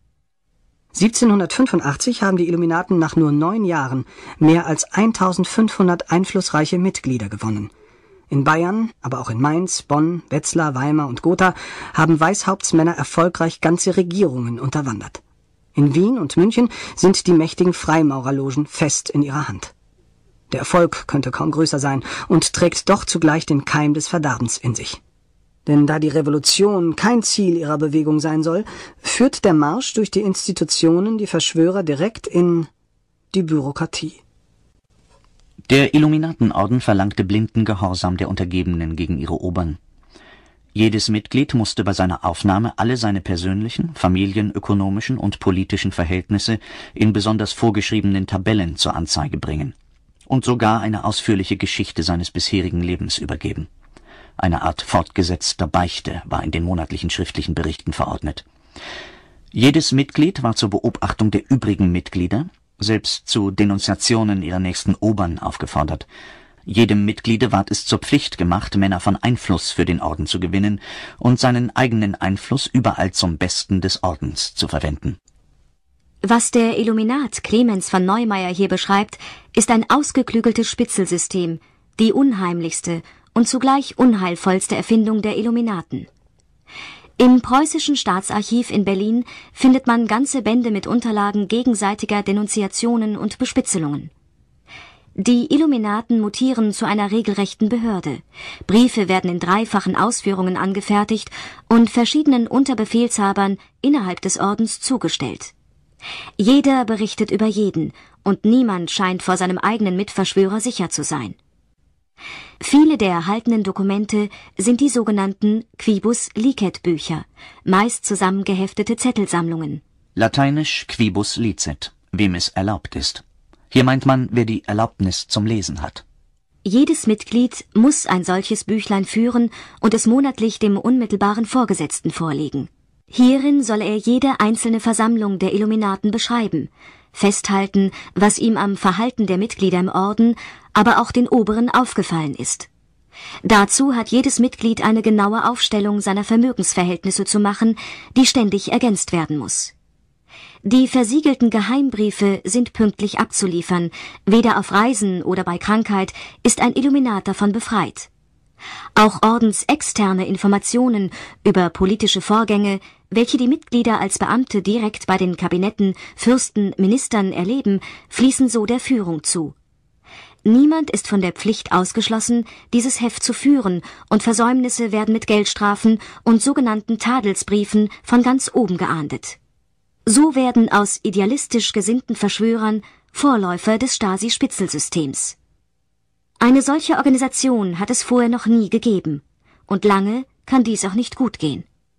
siebzehnhundertfünfundachtzig haben die Illuminaten nach nur neun Jahren mehr als eintausendfünfhundert einflussreiche Mitglieder gewonnen. In Bayern, aber auch in Mainz, Bonn, Wetzlar, Weimar und Gotha haben Weishauptsmänner erfolgreich ganze Regierungen unterwandert. In Wien und München sind die mächtigen Freimaurerlogen fest in ihrer Hand. Der Erfolg könnte kaum größer sein und trägt doch zugleich den Keim des Verderbens in sich. Denn da die Revolution kein Ziel ihrer Bewegung sein soll, führt der Marsch durch die Institutionen die Verschwörer direkt in die Bürokratie. Der Illuminatenorden verlangte blinden Gehorsam der Untergebenen gegen ihre Obern. Jedes Mitglied musste bei seiner Aufnahme alle seine persönlichen, familienökonomischen und politischen Verhältnisse in besonders vorgeschriebenen Tabellen zur Anzeige bringen und sogar eine ausführliche Geschichte seines bisherigen Lebens übergeben. Eine Art fortgesetzter Beichte war in den monatlichen schriftlichen Berichten verordnet. Jedes Mitglied war zur Beobachtung der übrigen Mitglieder, selbst zu Denunziationen ihrer nächsten Obern aufgefordert. Jedem Mitgliede ward es zur Pflicht gemacht, Männer von Einfluss für den Orden zu gewinnen und seinen eigenen Einfluss überall zum Besten des Ordens zu verwenden. Was der Illuminat Clemens von Neumeier hier beschreibt, ist ein ausgeklügeltes Spitzelsystem, die unheimlichste und zugleich unheilvollste Erfindung der Illuminaten. Im Preußischen Staatsarchiv in Berlin findet man ganze Bände mit Unterlagen gegenseitiger Denunziationen und Bespitzelungen. Die Illuminaten mutieren zu einer regelrechten Behörde. Briefe werden in dreifachen Ausführungen angefertigt und verschiedenen Unterbefehlshabern innerhalb des Ordens zugestellt. Jeder berichtet über jeden und niemand scheint vor seinem eigenen Mitverschwörer sicher zu sein. Viele der erhaltenen Dokumente sind die sogenannten Quibus licet Bücher, meist zusammengeheftete Zettelsammlungen. Lateinisch quibus licet, wem es erlaubt ist. Hier meint man, wer die Erlaubnis zum Lesen hat. Jedes Mitglied muss ein solches Büchlein führen und es monatlich dem unmittelbaren Vorgesetzten vorlegen. Hierin soll er jede einzelne Versammlung der Illuminaten beschreiben, festhalten, was ihm am Verhalten der Mitglieder im Orden, aber auch den Oberen aufgefallen ist. Dazu hat jedes Mitglied eine genaue Aufstellung seiner Vermögensverhältnisse zu machen, die ständig ergänzt werden muss. Die versiegelten Geheimbriefe sind pünktlich abzuliefern. Weder auf Reisen oder bei Krankheit ist ein Illuminat davon befreit. Auch ordensexterne Informationen über politische Vorgänge, welche die Mitglieder als Beamte direkt bei den Kabinetten, Fürsten, Ministern erleben, fließen so der Führung zu. Niemand ist von der Pflicht ausgeschlossen, dieses Heft zu führen, und Versäumnisse werden mit Geldstrafen und sogenannten Tadelsbriefen von ganz oben geahndet. So werden aus idealistisch gesinnten Verschwörern Vorläufer des Stasi-Spitzelsystems. Eine solche Organisation hat es vorher noch nie gegeben, und lange kann dies auch nicht gut gehen.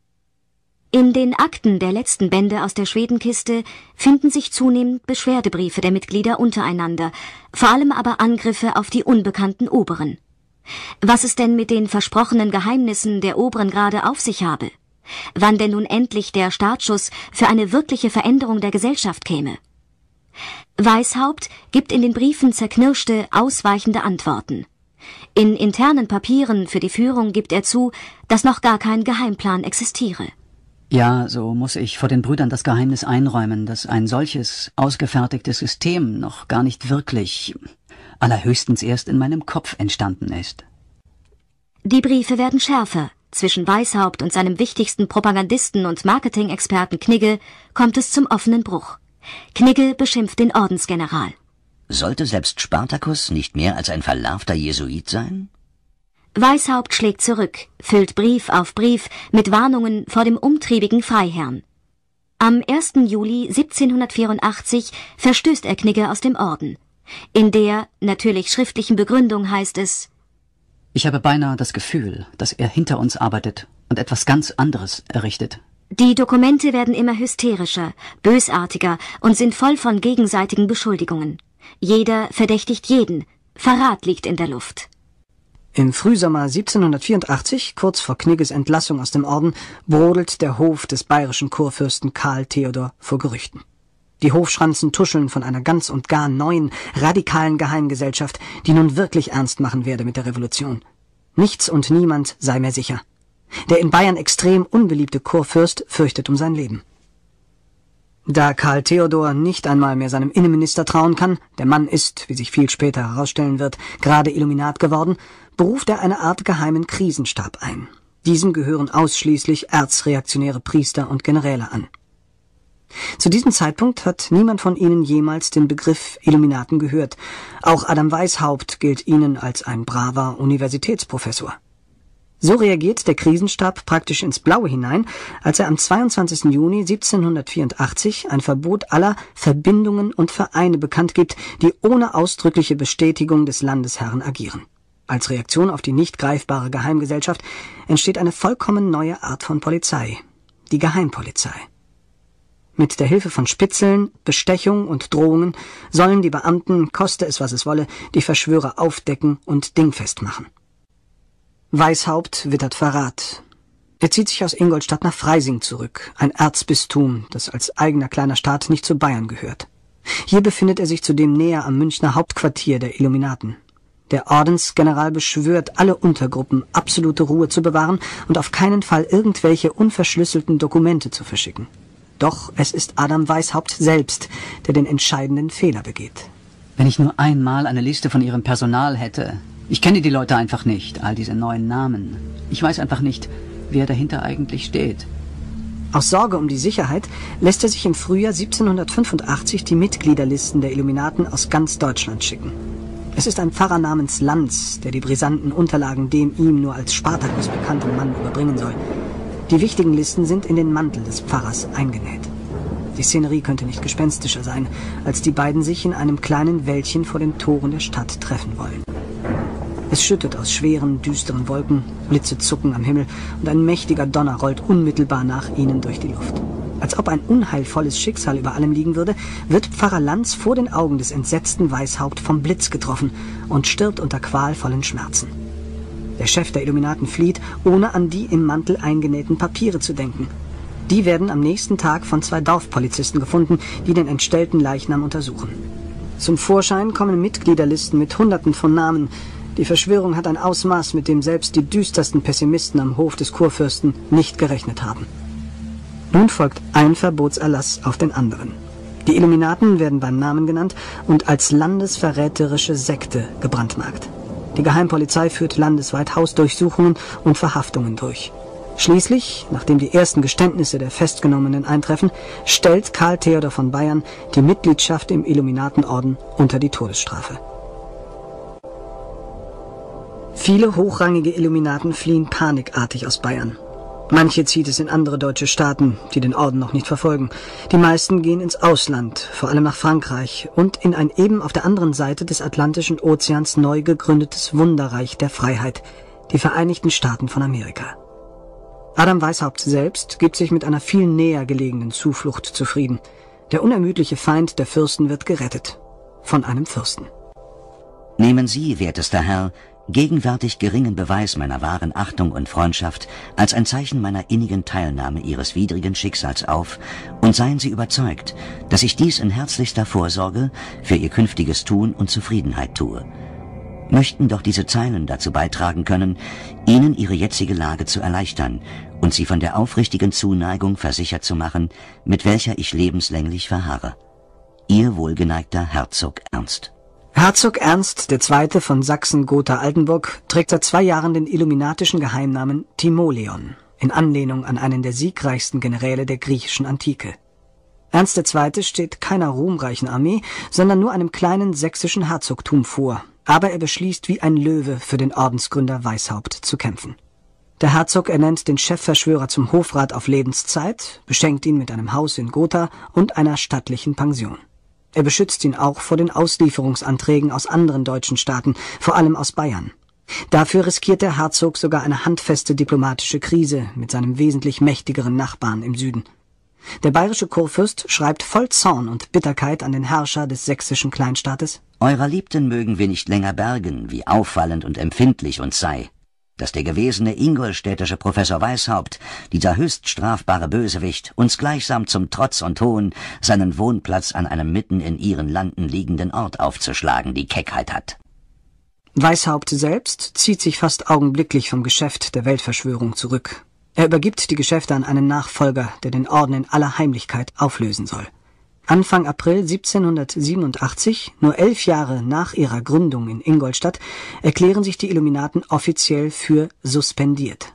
In den Akten der letzten Bände aus der Schwedenkiste finden sich zunehmend Beschwerdebriefe der Mitglieder untereinander, vor allem aber Angriffe auf die unbekannten Oberen. Was es denn mit den versprochenen Geheimnissen der Oberen gerade auf sich habe? Wann denn nun endlich der Startschuss für eine wirkliche Veränderung der Gesellschaft käme? Weishaupt gibt in den Briefen zerknirschte, ausweichende Antworten. In internen Papieren für die Führung gibt er zu, dass noch gar kein Geheimplan existiere. Ja, so muss ich vor den Brüdern das Geheimnis einräumen, dass ein solches ausgefertigtes System noch gar nicht wirklich, allerhöchstens erst in meinem Kopf entstanden ist. Die Briefe werden schärfer. Zwischen Weishaupt und seinem wichtigsten Propagandisten und Marketing-Experten Knigge kommt es zum offenen Bruch. Knigge beschimpft den Ordensgeneral. Sollte selbst Spartacus nicht mehr als ein verlarvter Jesuit sein? Weishaupt schlägt zurück, füllt Brief auf Brief mit Warnungen vor dem umtriebigen Freiherrn. Am ersten Juli siebzehnhundertvierundachtzig verstößt er Knigge aus dem Orden. In der natürlich schriftlichen Begründung heißt es: Ich habe beinahe das Gefühl, dass er hinter uns arbeitet und etwas ganz anderes errichtet. Die Dokumente werden immer hysterischer, bösartiger und sind voll von gegenseitigen Beschuldigungen. Jeder verdächtigt jeden. Verrat liegt in der Luft. Im Frühsommer siebzehnhundertvierundachtzig, kurz vor Knigges Entlassung aus dem Orden, brodelt der Hof des bayerischen Kurfürsten Karl Theodor vor Gerüchten. Die Hofschranzen tuscheln von einer ganz und gar neuen, radikalen Geheimgesellschaft, die nun wirklich ernst machen werde mit der Revolution. Nichts und niemand sei mehr sicher. Der in Bayern extrem unbeliebte Kurfürst fürchtet um sein Leben. Da Karl Theodor nicht einmal mehr seinem Innenminister trauen kann, der Mann ist, wie sich viel später herausstellen wird, gerade Illuminat geworden, beruft er eine Art geheimen Krisenstab ein. Diesem gehören ausschließlich erzreaktionäre Priester und Generäle an. Zu diesem Zeitpunkt hat niemand von ihnen jemals den Begriff Illuminaten gehört. Auch Adam Weishaupt gilt ihnen als ein braver Universitätsprofessor. So reagiert der Krisenstab praktisch ins Blaue hinein, als er am zweiundzwanzigsten Juni siebzehnhundertvierundachtzig ein Verbot aller Verbindungen und Vereine bekannt gibt, die ohne ausdrückliche Bestätigung des Landesherrn agieren. Als Reaktion auf die nicht greifbare Geheimgesellschaft entsteht eine vollkommen neue Art von Polizei, die Geheimpolizei. Mit der Hilfe von Spitzeln, Bestechung und Drohungen sollen die Beamten, koste es was es wolle, die Verschwörer aufdecken und dingfest machen. Weishaupt wittert Verrat. Er zieht sich aus Ingolstadt nach Freising zurück, ein Erzbistum, das als eigener kleiner Staat nicht zu Bayern gehört. Hier befindet er sich zudem näher am Münchner Hauptquartier der Illuminaten. Der Ordensgeneral beschwört alle Untergruppen, absolute Ruhe zu bewahren und auf keinen Fall irgendwelche unverschlüsselten Dokumente zu verschicken. Doch es ist Adam Weishaupt selbst, der den entscheidenden Fehler begeht. Wenn ich nur einmal eine Liste von ihrem Personal hätte. Ich kenne die Leute einfach nicht, all diese neuen Namen. Ich weiß einfach nicht, wer dahinter eigentlich steht. Aus Sorge um die Sicherheit lässt er sich im Frühjahr siebzehnhundertfünfundachtzig die Mitgliederlisten der Illuminaten aus ganz Deutschland schicken. Es ist ein Pfarrer namens Lanz, der die brisanten Unterlagen dem ihm nur als Spartacus bekannten Mann überbringen soll. Die wichtigen Listen sind in den Mantel des Pfarrers eingenäht. Die Szenerie könnte nicht gespenstischer sein, als die beiden sich in einem kleinen Wäldchen vor den Toren der Stadt treffen wollen. Es schüttet aus schweren, düsteren Wolken, Blitze zucken am Himmel und ein mächtiger Donner rollt unmittelbar nach ihnen durch die Luft. Als ob ein unheilvolles Schicksal über allem liegen würde, wird Pfarrer Lanz vor den Augen des entsetzten Weishaupt vom Blitz getroffen und stirbt unter qualvollen Schmerzen. Der Chef der Illuminaten flieht, ohne an die im Mantel eingenähten Papiere zu denken. Die werden am nächsten Tag von zwei Dorfpolizisten gefunden, die den entstellten Leichnam untersuchen. Zum Vorschein kommen Mitgliederlisten mit Hunderten von Namen. Die Verschwörung hat ein Ausmaß, mit dem selbst die düstersten Pessimisten am Hof des Kurfürsten nicht gerechnet haben. Nun folgt ein Verbotserlass auf den anderen. Die Illuminaten werden beim Namen genannt und als landesverräterische Sekte gebrandmarkt. Die Geheimpolizei führt landesweit Hausdurchsuchungen und Verhaftungen durch. Schließlich, nachdem die ersten Geständnisse der Festgenommenen eintreffen, stellt Karl Theodor von Bayern die Mitgliedschaft im Illuminatenorden unter die Todesstrafe. Viele hochrangige Illuminaten fliehen panikartig aus Bayern. Manche zieht es in andere deutsche Staaten, die den Orden noch nicht verfolgen. Die meisten gehen ins Ausland, vor allem nach Frankreich und in ein eben auf der anderen Seite des Atlantischen Ozeans neu gegründetes Wunderreich der Freiheit, die Vereinigten Staaten von Amerika. Adam Weishaupt selbst gibt sich mit einer viel näher gelegenen Zuflucht zufrieden. Der unermüdliche Feind der Fürsten wird gerettet. Von einem Fürsten. Nehmen Sie, wertester Herr, gegenwärtig geringen Beweis meiner wahren Achtung und Freundschaft als ein Zeichen meiner innigen Teilnahme Ihres widrigen Schicksals auf und seien Sie überzeugt, dass ich dies in herzlichster Vorsorge für Ihr künftiges Tun und Zufriedenheit tue. Möchten doch diese Zeilen dazu beitragen können, Ihnen Ihre jetzige Lage zu erleichtern und Sie von der aufrichtigen Zuneigung versichert zu machen, mit welcher ich lebenslänglich verharre. Ihr wohlgeneigter Herzog Ernst. Herzog Ernst der Zweite von Sachsen-Gotha-Altenburg trägt seit zwei Jahren den illuminatischen Geheimnamen Timoleon, in Anlehnung an einen der siegreichsten Generäle der griechischen Antike. Ernst der Zweite steht keiner ruhmreichen Armee, sondern nur einem kleinen sächsischen Herzogtum vor, aber er beschließt wie ein Löwe für den Ordensgründer Weishaupt zu kämpfen. Der Herzog ernennt den Chefverschwörer zum Hofrat auf Lebenszeit, beschenkt ihn mit einem Haus in Gotha und einer stattlichen Pension. Er beschützt ihn auch vor den Auslieferungsanträgen aus anderen deutschen Staaten, vor allem aus Bayern. Dafür riskiert der Herzog sogar eine handfeste diplomatische Krise mit seinem wesentlich mächtigeren Nachbarn im Süden. Der bayerische Kurfürst schreibt voll Zorn und Bitterkeit an den Herrscher des sächsischen Kleinstaates: Eurer Liebten mögen wir nicht länger bergen, wie auffallend und empfindlich uns sei, dass der gewesene ingolstädtische Professor Weishaupt, dieser höchst strafbare Bösewicht, uns gleichsam zum Trotz und Hohn seinen Wohnplatz an einem mitten in ihren Landen liegenden Ort aufzuschlagen, die Keckheit hat. Weishaupt selbst zieht sich fast augenblicklich vom Geschäft der Weltverschwörung zurück. Er übergibt die Geschäfte an einen Nachfolger, der den Orden in aller Heimlichkeit auflösen soll. Anfang April siebzehnhundertsiebenundachtzig, nur elf Jahre nach ihrer Gründung in Ingolstadt, erklären sich die Illuminaten offiziell für suspendiert.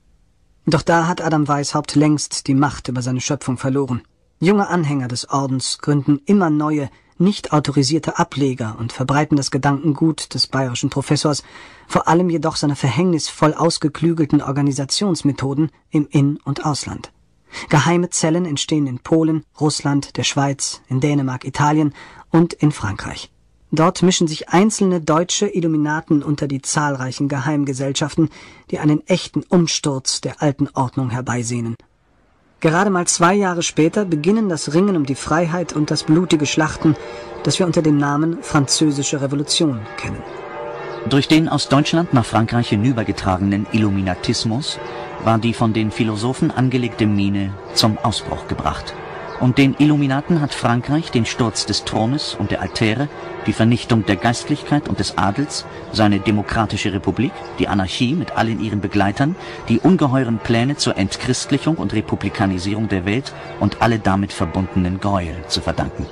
Doch da hat Adam Weishaupt längst die Macht über seine Schöpfung verloren. Junge Anhänger des Ordens gründen immer neue, nicht autorisierte Ableger und verbreiten das Gedankengut des bayerischen Professors, vor allem jedoch seine verhängnisvoll ausgeklügelten Organisationsmethoden im In- und Ausland. Geheime Zellen entstehen in Polen, Russland, der Schweiz, in Dänemark, Italien und in Frankreich. Dort mischen sich einzelne deutsche Illuminaten unter die zahlreichen Geheimgesellschaften, die einen echten Umsturz der alten Ordnung herbeisehnen. Gerade mal zwei Jahre später beginnen das Ringen um die Freiheit und das blutige Schlachten, das wir unter dem Namen Französische Revolution kennen. Durch den aus Deutschland nach Frankreich hinübergetragenen Illuminatismus war die von den Philosophen angelegte Mine zum Ausbruch gebracht. Und den Illuminaten hat Frankreich den Sturz des Thrones und der Altäre, die Vernichtung der Geistlichkeit und des Adels, seine demokratische Republik, die Anarchie mit allen ihren Begleitern, die ungeheuren Pläne zur Entchristlichung und Republikanisierung der Welt und alle damit verbundenen Gräuel zu verdanken.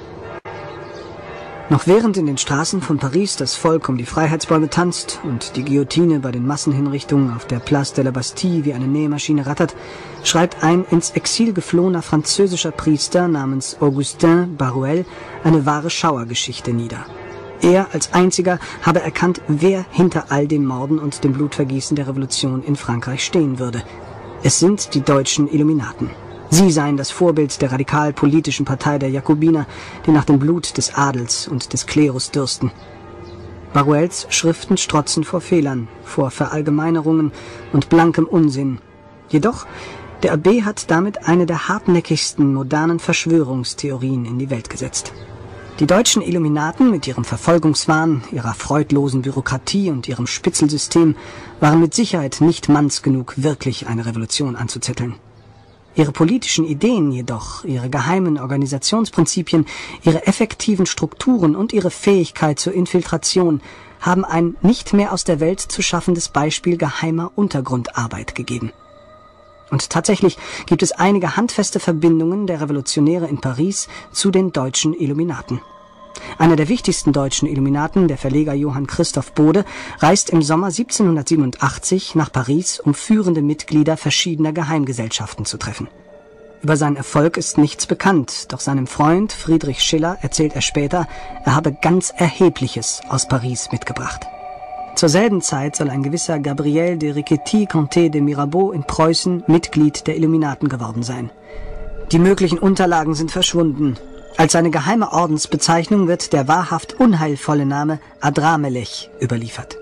Noch während in den Straßen von Paris das Volk um die Freiheitsbäume tanzt und die Guillotine bei den Massenhinrichtungen auf der Place de la Bastille wie eine Nähmaschine rattert, schreibt ein ins Exil geflohener französischer Priester namens Augustin Baruel eine wahre Schauergeschichte nieder. Er als einziger habe erkannt, wer hinter all den Morden und dem Blutvergießen der Revolution in Frankreich stehen würde. Es sind die deutschen Illuminaten. Sie seien das Vorbild der radikal-politischen Partei der Jakobiner, die nach dem Blut des Adels und des Klerus dürsten. Baruels Schriften strotzen vor Fehlern, vor Verallgemeinerungen und blankem Unsinn. Jedoch, der Abbé hat damit eine der hartnäckigsten modernen Verschwörungstheorien in die Welt gesetzt. Die deutschen Illuminaten mit ihrem Verfolgungswahn, ihrer freudlosen Bürokratie und ihrem Spitzelsystem waren mit Sicherheit nicht manns genug, wirklich eine Revolution anzuzetteln. Ihre politischen Ideen jedoch, ihre geheimen Organisationsprinzipien, ihre effektiven Strukturen und ihre Fähigkeit zur Infiltration haben ein nicht mehr aus der Welt zu schaffendes Beispiel geheimer Untergrundarbeit gegeben. Und tatsächlich gibt es einige handfeste Verbindungen der Revolutionäre in Paris zu den deutschen Illuminaten. Einer der wichtigsten deutschen Illuminaten, der Verleger Johann Christoph Bode, reist im Sommer siebzehnhundertsiebenundachtzig nach Paris, um führende Mitglieder verschiedener Geheimgesellschaften zu treffen. Über seinen Erfolg ist nichts bekannt, doch seinem Freund Friedrich Schiller erzählt er später, er habe ganz Erhebliches aus Paris mitgebracht. Zur selben Zeit soll ein gewisser Gabriel de Riquetti Comte de Mirabeau in Preußen Mitglied der Illuminaten geworden sein. Die möglichen Unterlagen sind verschwunden. Als seine geheime Ordensbezeichnung wird der wahrhaft unheilvolle Name Adramelech überliefert.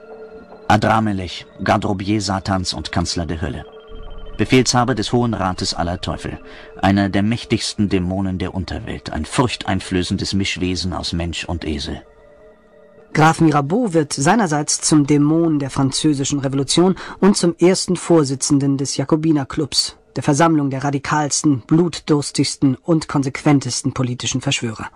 Adramelech, Garderobier Satans und Kanzler der Hölle. Befehlshaber des Hohen Rates aller Teufel, einer der mächtigsten Dämonen der Unterwelt, ein furchteinflößendes Mischwesen aus Mensch und Esel. Graf Mirabeau wird seinerseits zum Dämon der französischen Revolution und zum ersten Vorsitzenden des Jakobinerclubs, der Versammlung der radikalsten, blutdurstigsten und konsequentesten politischen Verschwörer.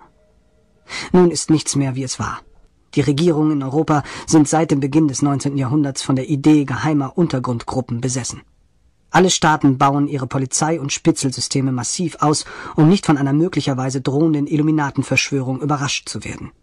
Nun ist nichts mehr, wie es war. Die Regierungen in Europa sind seit dem Beginn des neunzehnten Jahrhunderts von der Idee geheimer Untergrundgruppen besessen. Alle Staaten bauen ihre Polizei- und Spitzelsysteme massiv aus, um nicht von einer möglicherweise drohenden Illuminatenverschwörung überrascht zu werden.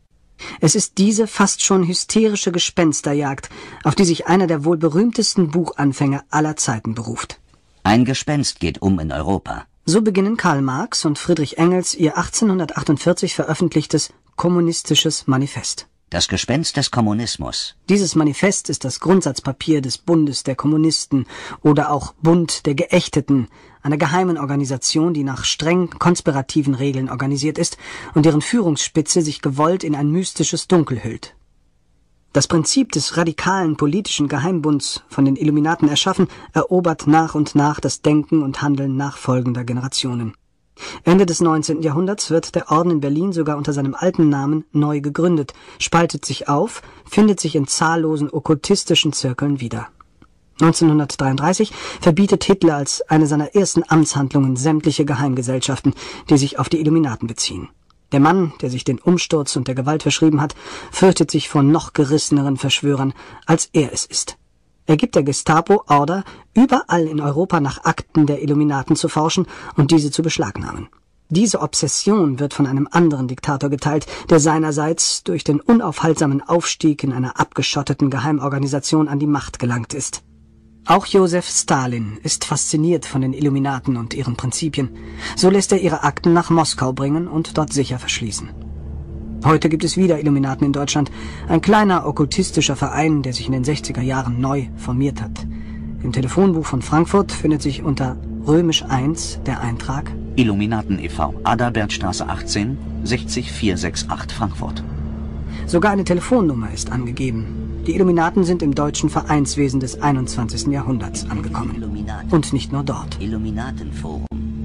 Es ist diese fast schon hysterische Gespensterjagd, auf die sich einer der wohl berühmtesten Buchanfänger aller Zeiten beruft. Ein Gespenst geht um in Europa. So beginnen Karl Marx und Friedrich Engels ihr achtzehnhundertachtundvierzig veröffentlichtes Kommunistisches Manifest. Das Gespenst des Kommunismus. Dieses Manifest ist das Grundsatzpapier des Bundes der Kommunisten oder auch Bund der Geächteten, einer geheimen Organisation, die nach streng konspirativen Regeln organisiert ist und deren Führungsspitze sich gewollt in ein mystisches Dunkel hüllt. Das Prinzip des radikalen politischen Geheimbunds, von den Illuminaten erschaffen, erobert nach und nach das Denken und Handeln nachfolgender Generationen. Ende des neunzehnten Jahrhunderts wird der Orden in Berlin sogar unter seinem alten Namen neu gegründet, spaltet sich auf, findet sich in zahllosen okkultistischen Zirkeln wieder. neunzehnhundertdreiunddreißig verbietet Hitler als eine seiner ersten Amtshandlungen sämtliche Geheimgesellschaften, die sich auf die Illuminaten beziehen. Der Mann, der sich den Umsturz und der Gewalt verschrieben hat, fürchtet sich vor noch gerisseneren Verschwörern, als er es ist. Er gibt der Gestapo Order, überall in Europa nach Akten der Illuminaten zu forschen und diese zu beschlagnahmen. Diese Obsession wird von einem anderen Diktator geteilt, der seinerseits durch den unaufhaltsamen Aufstieg in einer abgeschotteten Geheimorganisation an die Macht gelangt ist. Auch Josef Stalin ist fasziniert von den Illuminaten und ihren Prinzipien. So lässt er ihre Akten nach Moskau bringen und dort sicher verschließen. Heute gibt es wieder Illuminaten in Deutschland, ein kleiner okkultistischer Verein, der sich in den sechziger Jahren neu formiert hat. Im Telefonbuch von Frankfurt findet sich unter römisch eins der Eintrag Illuminaten e V, Adalbertstraße achtzehn, sechzig vierhundertachtundsechzig Frankfurt. Sogar eine Telefonnummer ist angegeben. Die Illuminaten sind im deutschen Vereinswesen des einundzwanzigsten Jahrhunderts angekommen. Illuminaten. Und nicht nur dort. Illuminatenforum.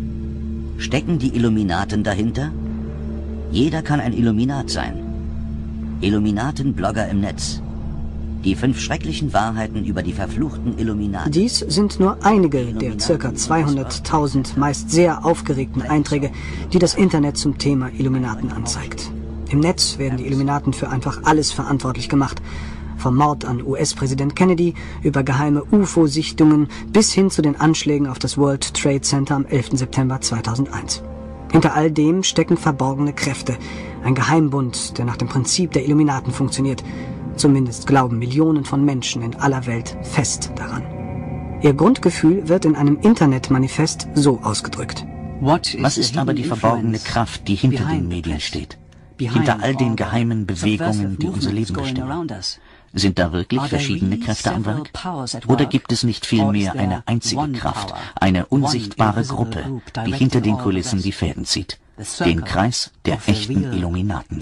Stecken die Illuminaten dahinter? Jeder kann ein Illuminat sein. Illuminaten-Blogger im Netz. Die fünf schrecklichen Wahrheiten über die verfluchten Illuminaten. Dies sind nur einige der ca. zweihunderttausend meist sehr aufgeregten Einträge, die das Internet zum Thema Illuminaten anzeigt. Im Netz werden die Illuminaten für einfach alles verantwortlich gemacht. Vom Mord an U S-Präsident Kennedy über geheime U F O-Sichtungen bis hin zu den Anschlägen auf das World Trade Center am elften September zweitausendeins. Hinter all dem stecken verborgene Kräfte, ein Geheimbund, der nach dem Prinzip der Illuminaten funktioniert. Zumindest glauben Millionen von Menschen in aller Welt fest daran. Ihr Grundgefühl wird in einem Internetmanifest so ausgedrückt. Was ist aber die verborgene Kraft, die hinter den Medien steht? Hinter all den geheimen Bewegungen, die unser Leben bestimmen? Sind da wirklich verschiedene Kräfte am Werk? Oder gibt es nicht vielmehr eine einzige Kraft, eine unsichtbare Gruppe, die hinter den Kulissen die Fäden zieht? Den Kreis der echten Illuminaten.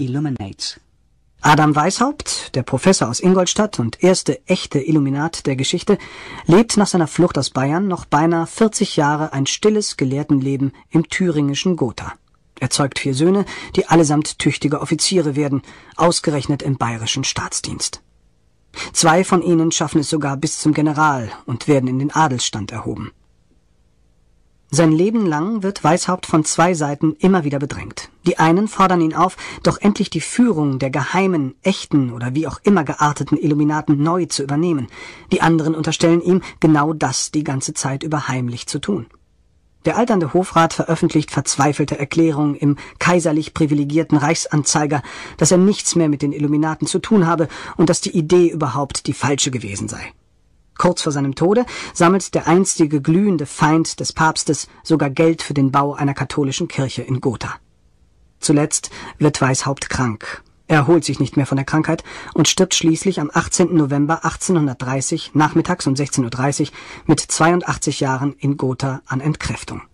Adam Weishaupt, der Professor aus Ingolstadt und erste echte Illuminat der Geschichte, lebt nach seiner Flucht aus Bayern noch beinahe vierzig Jahre ein stilles Gelehrtenleben im thüringischen Gotha. Er zeugt vier Söhne, die allesamt tüchtige Offiziere werden, ausgerechnet im bayerischen Staatsdienst. Zwei von ihnen schaffen es sogar bis zum General und werden in den Adelsstand erhoben. Sein Leben lang wird Weishaupt von zwei Seiten immer wieder bedrängt. Die einen fordern ihn auf, doch endlich die Führung der geheimen, echten oder wie auch immer gearteten Illuminaten neu zu übernehmen. Die anderen unterstellen ihm, genau das die ganze Zeit über heimlich zu tun. Der alternde Hofrat veröffentlicht verzweifelte Erklärungen im kaiserlich privilegierten Reichsanzeiger, dass er nichts mehr mit den Illuminaten zu tun habe und dass die Idee überhaupt die falsche gewesen sei. Kurz vor seinem Tode sammelt der einstige glühende Feind des Papstes sogar Geld für den Bau einer katholischen Kirche in Gotha. Zuletzt wird Weishaupt krank. Er erholt sich nicht mehr von der Krankheit und stirbt schließlich am achtzehnten November achtzehnhundertdreißig nachmittags um sechzehn Uhr dreißig mit zweiundachtzig Jahren in Gotha an Entkräftung.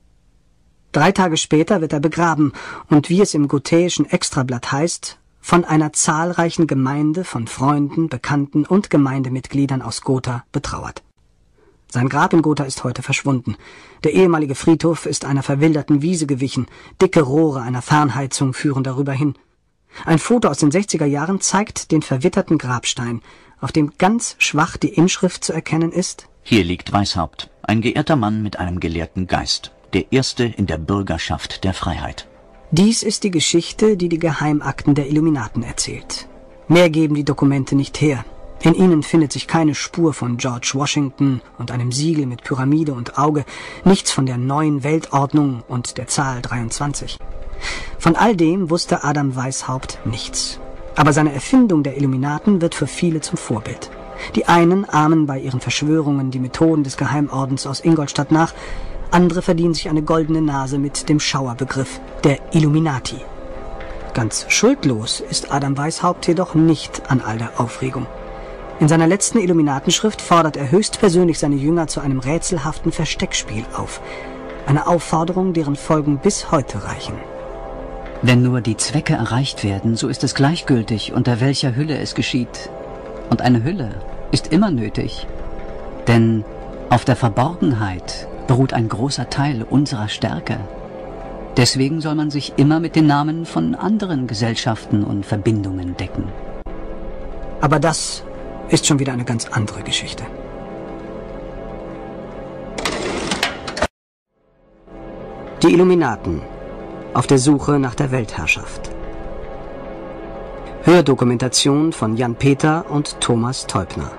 Drei Tage später wird er begraben und, wie es im gothäischen Extrablatt heißt, von einer zahlreichen Gemeinde von Freunden, Bekannten und Gemeindemitgliedern aus Gotha betrauert. Sein Grab in Gotha ist heute verschwunden. Der ehemalige Friedhof ist einer verwilderten Wiese gewichen, dicke Rohre einer Fernheizung führen darüber hin. Ein Foto aus den sechziger Jahren zeigt den verwitterten Grabstein, auf dem ganz schwach die Inschrift zu erkennen ist: Hier liegt Weishaupt, ein geehrter Mann mit einem gelehrten Geist, der Erste in der Bürgerschaft der Freiheit. Dies ist die Geschichte, die die Geheimakten der Illuminaten erzählt. Mehr geben die Dokumente nicht her. In ihnen findet sich keine Spur von George Washington und einem Siegel mit Pyramide und Auge, nichts von der neuen Weltordnung und der Zahl dreiundzwanzig. Von all dem wusste Adam Weishaupt nichts. Aber seine Erfindung der Illuminaten wird für viele zum Vorbild. Die einen ahmen bei ihren Verschwörungen die Methoden des Geheimordens aus Ingolstadt nach, andere verdienen sich eine goldene Nase mit dem Schauerbegriff der Illuminati. Ganz schuldlos ist Adam Weishaupt jedoch nicht an all der Aufregung. In seiner letzten Illuminatenschrift fordert er höchstpersönlich seine Jünger zu einem rätselhaften Versteckspiel auf. Eine Aufforderung, deren Folgen bis heute reichen. Wenn nur die Zwecke erreicht werden, so ist es gleichgültig, unter welcher Hülle es geschieht. Und eine Hülle ist immer nötig. Denn auf der Verborgenheit beruht ein großer Teil unserer Stärke. Deswegen soll man sich immer mit den Namen von anderen Gesellschaften und Verbindungen decken. Aber das ist schon wieder eine ganz andere Geschichte. Die Illuminaten auf der Suche nach der Weltherrschaft. Hördokumentation von Jan Peter und Thomas Teubner.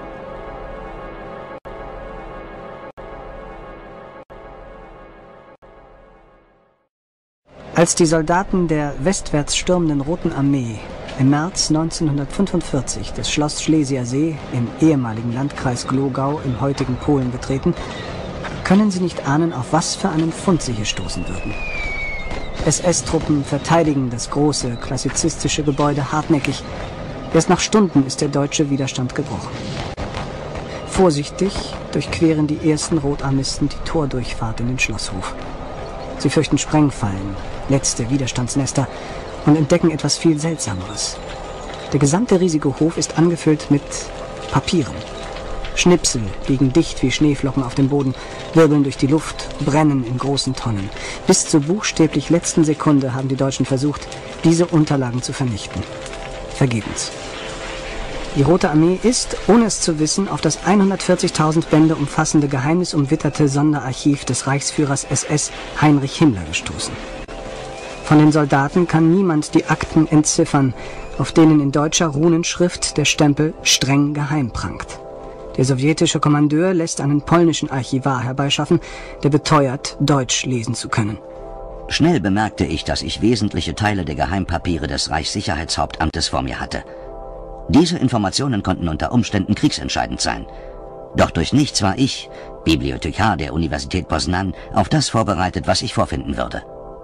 Als die Soldaten der westwärts stürmenden Roten Armee im März neunzehnhundertfünfundvierzig das Schloss Schlesiersee im ehemaligen Landkreis Glogau im heutigen Polen betreten, können sie nicht ahnen, auf was für einen Fund sie hier stoßen würden. S S-Truppen verteidigen das große, klassizistische Gebäude hartnäckig. Erst nach Stunden ist der deutsche Widerstand gebrochen. Vorsichtig durchqueren die ersten Rotarmisten die Tordurchfahrt in den Schlosshof. Sie fürchten Sprengfallen, letzte Widerstandsnester, und entdecken etwas viel Seltsameres. Der gesamte riesige Hof ist angefüllt mit Papieren. Schnipsel liegen dicht wie Schneeflocken auf dem Boden, wirbeln durch die Luft, brennen in großen Tonnen. Bis zur buchstäblich letzten Sekunde haben die Deutschen versucht, diese Unterlagen zu vernichten. Vergebens. Die Rote Armee ist, ohne es zu wissen, auf das hundertvierzigtausend Bände umfassende geheimnisumwitterte Sonderarchiv des Reichsführers S S Heinrich Himmler gestoßen. Von den Soldaten kann niemand die Akten entziffern, auf denen in deutscher Runenschrift der Stempel streng geheim prangt. Der sowjetische Kommandeur lässt einen polnischen Archivar herbeischaffen, der beteuert, Deutsch lesen zu können. Schnell bemerkte ich, dass ich wesentliche Teile der Geheimpapiere des Reichssicherheitshauptamtes vor mir hatte. Diese Informationen konnten unter Umständen kriegsentscheidend sein. Doch durch nichts war ich, Bibliothekar der Universität Poznań, auf das vorbereitet, was ich vorfinden würde.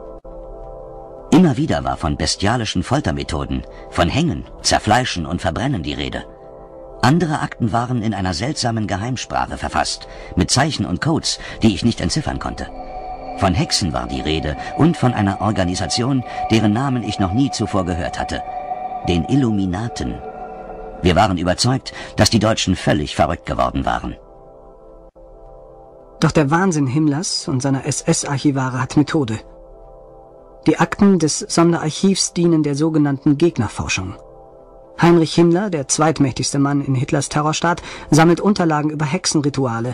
Immer wieder war von bestialischen Foltermethoden, von Hängen, Zerfleischen und Verbrennen die Rede. Andere Akten waren in einer seltsamen Geheimsprache verfasst, mit Zeichen und Codes, die ich nicht entziffern konnte. Von Hexen war die Rede und von einer Organisation, deren Namen ich noch nie zuvor gehört hatte, den Illuminaten. Wir waren überzeugt, dass die Deutschen völlig verrückt geworden waren. Doch der Wahnsinn Himmlers und seiner S S-Archivare hat Methode. Die Akten des Sonderarchivs dienen der sogenannten Gegnerforschung. Heinrich Himmler, der zweitmächtigste Mann in Hitlers Terrorstaat, sammelt Unterlagen über Hexenrituale,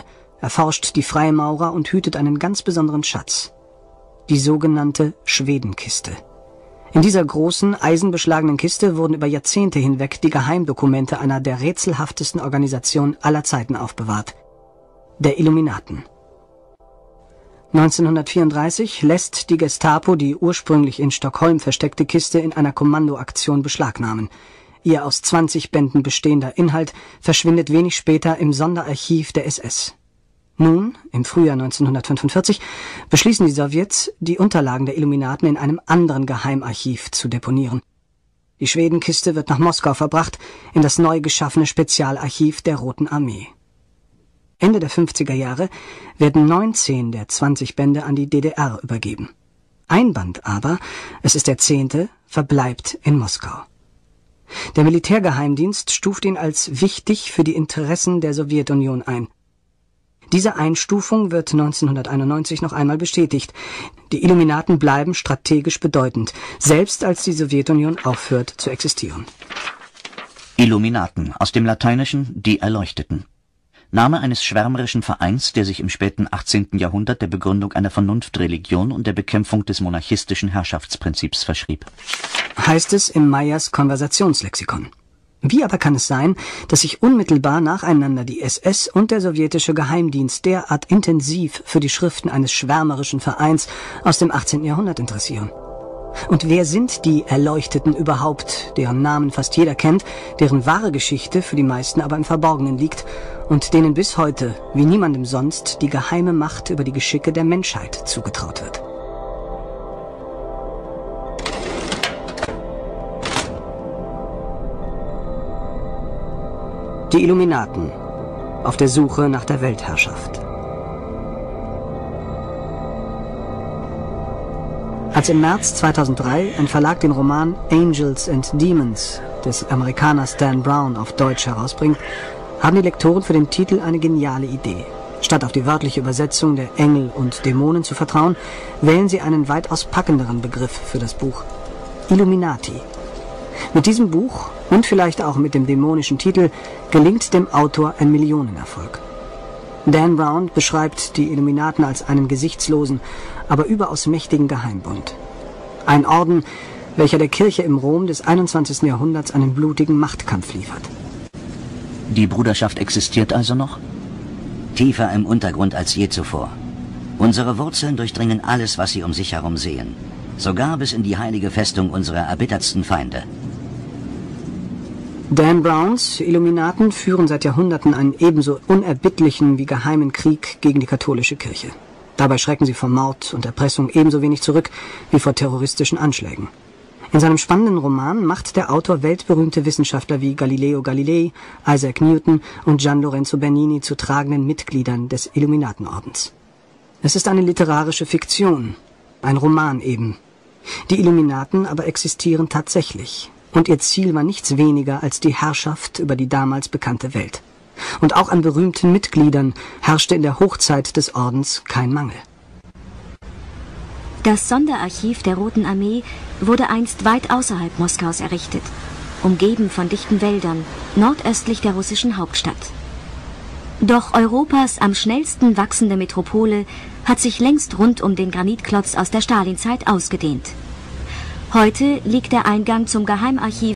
erforscht die Freimaurer und hütet einen ganz besonderen Schatz. Die sogenannte Schwedenkiste. In dieser großen, eisenbeschlagenen Kiste wurden über Jahrzehnte hinweg die Geheimdokumente einer der rätselhaftesten Organisationen aller Zeiten aufbewahrt, der Illuminaten. neunzehnhundertvierunddreißig lässt die Gestapo die ursprünglich in Stockholm versteckte Kiste in einer Kommandoaktion beschlagnahmen. Ihr aus zwanzig Bänden bestehender Inhalt verschwindet wenig später im Sonderarchiv der S S. Nun, im Frühjahr neunzehnhundertfünfundvierzig, beschließen die Sowjets, die Unterlagen der Illuminaten in einem anderen Geheimarchiv zu deponieren. Die Schwedenkiste wird nach Moskau verbracht, in das neu geschaffene Spezialarchiv der Roten Armee. Ende der fünfziger Jahre werden neunzehn der zwanzig Bände an die D D R übergeben. Ein Band aber, es ist der zehnte, verbleibt in Moskau. Der Militärgeheimdienst stuft ihn als wichtig für die Interessen der Sowjetunion ein. Diese Einstufung wird neunzehnhunderteinundneunzig noch einmal bestätigt. Die Illuminaten bleiben strategisch bedeutend, selbst als die Sowjetunion aufhört zu existieren. Illuminaten, aus dem Lateinischen die Erleuchteten. Name eines schwärmerischen Vereins, der sich im späten achtzehnten Jahrhundert der Begründung einer Vernunftreligion und der Bekämpfung des monarchistischen Herrschaftsprinzips verschrieb. Heißt es im Meyers Konversationslexikon. Wie aber kann es sein, dass sich unmittelbar nacheinander die S S und der sowjetische Geheimdienst derart intensiv für die Schriften eines schwärmerischen Vereins aus dem achtzehnten Jahrhundert interessieren? Und wer sind die Erleuchteten überhaupt, deren Namen fast jeder kennt, deren wahre Geschichte für die meisten aber im Verborgenen liegt und denen bis heute, wie niemandem sonst, die geheime Macht über die Geschicke der Menschheit zugetraut wird? Die Illuminaten auf der Suche nach der Weltherrschaft. Als im März zweitausenddrei ein Verlag den Roman Angels and Demons des Amerikaners Dan Brown auf Deutsch herausbringt, haben die Lektoren für den Titel eine geniale Idee. Statt auf die wörtliche Übersetzung der Engel und Dämonen zu vertrauen, wählen sie einen weitaus packenderen Begriff für das Buch: Illuminati. Mit diesem Buch und vielleicht auch mit dem dämonischen Titel gelingt dem Autor ein Millionenerfolg. Dan Brown beschreibt die Illuminaten als einen gesichtslosen, aber überaus mächtigen Geheimbund. Ein Orden, welcher der Kirche im Rom des einundzwanzigsten Jahrhunderts einen blutigen Machtkampf liefert. Die Bruderschaft existiert also noch? Tiefer im Untergrund als je zuvor. Unsere Wurzeln durchdringen alles, was sie um sich herum sehen. Sogar bis in die heilige Festung unserer erbittertsten Feinde. Dan Browns Illuminaten führen seit Jahrhunderten einen ebenso unerbittlichen wie geheimen Krieg gegen die katholische Kirche. Dabei schrecken sie vor Mord und Erpressung ebenso wenig zurück wie vor terroristischen Anschlägen. In seinem spannenden Roman macht der Autor weltberühmte Wissenschaftler wie Galileo Galilei, Isaac Newton und Gian Lorenzo Bernini zu tragenden Mitgliedern des Illuminatenordens. Es ist eine literarische Fiktion, ein Roman eben. Die Illuminaten aber existieren tatsächlich. Und ihr Ziel war nichts weniger als die Herrschaft über die damals bekannte Welt. Und auch an berühmten Mitgliedern herrschte in der Hochzeit des Ordens kein Mangel. Das Sonderarchiv der Roten Armee wurde einst weit außerhalb Moskaus errichtet, umgeben von dichten Wäldern, nordöstlich der russischen Hauptstadt. Doch Europas am schnellsten wachsende Metropole hat sich längst rund um den Granitklotz aus der Stalinzeit ausgedehnt. Heute liegt der Eingang zum Geheimarchiv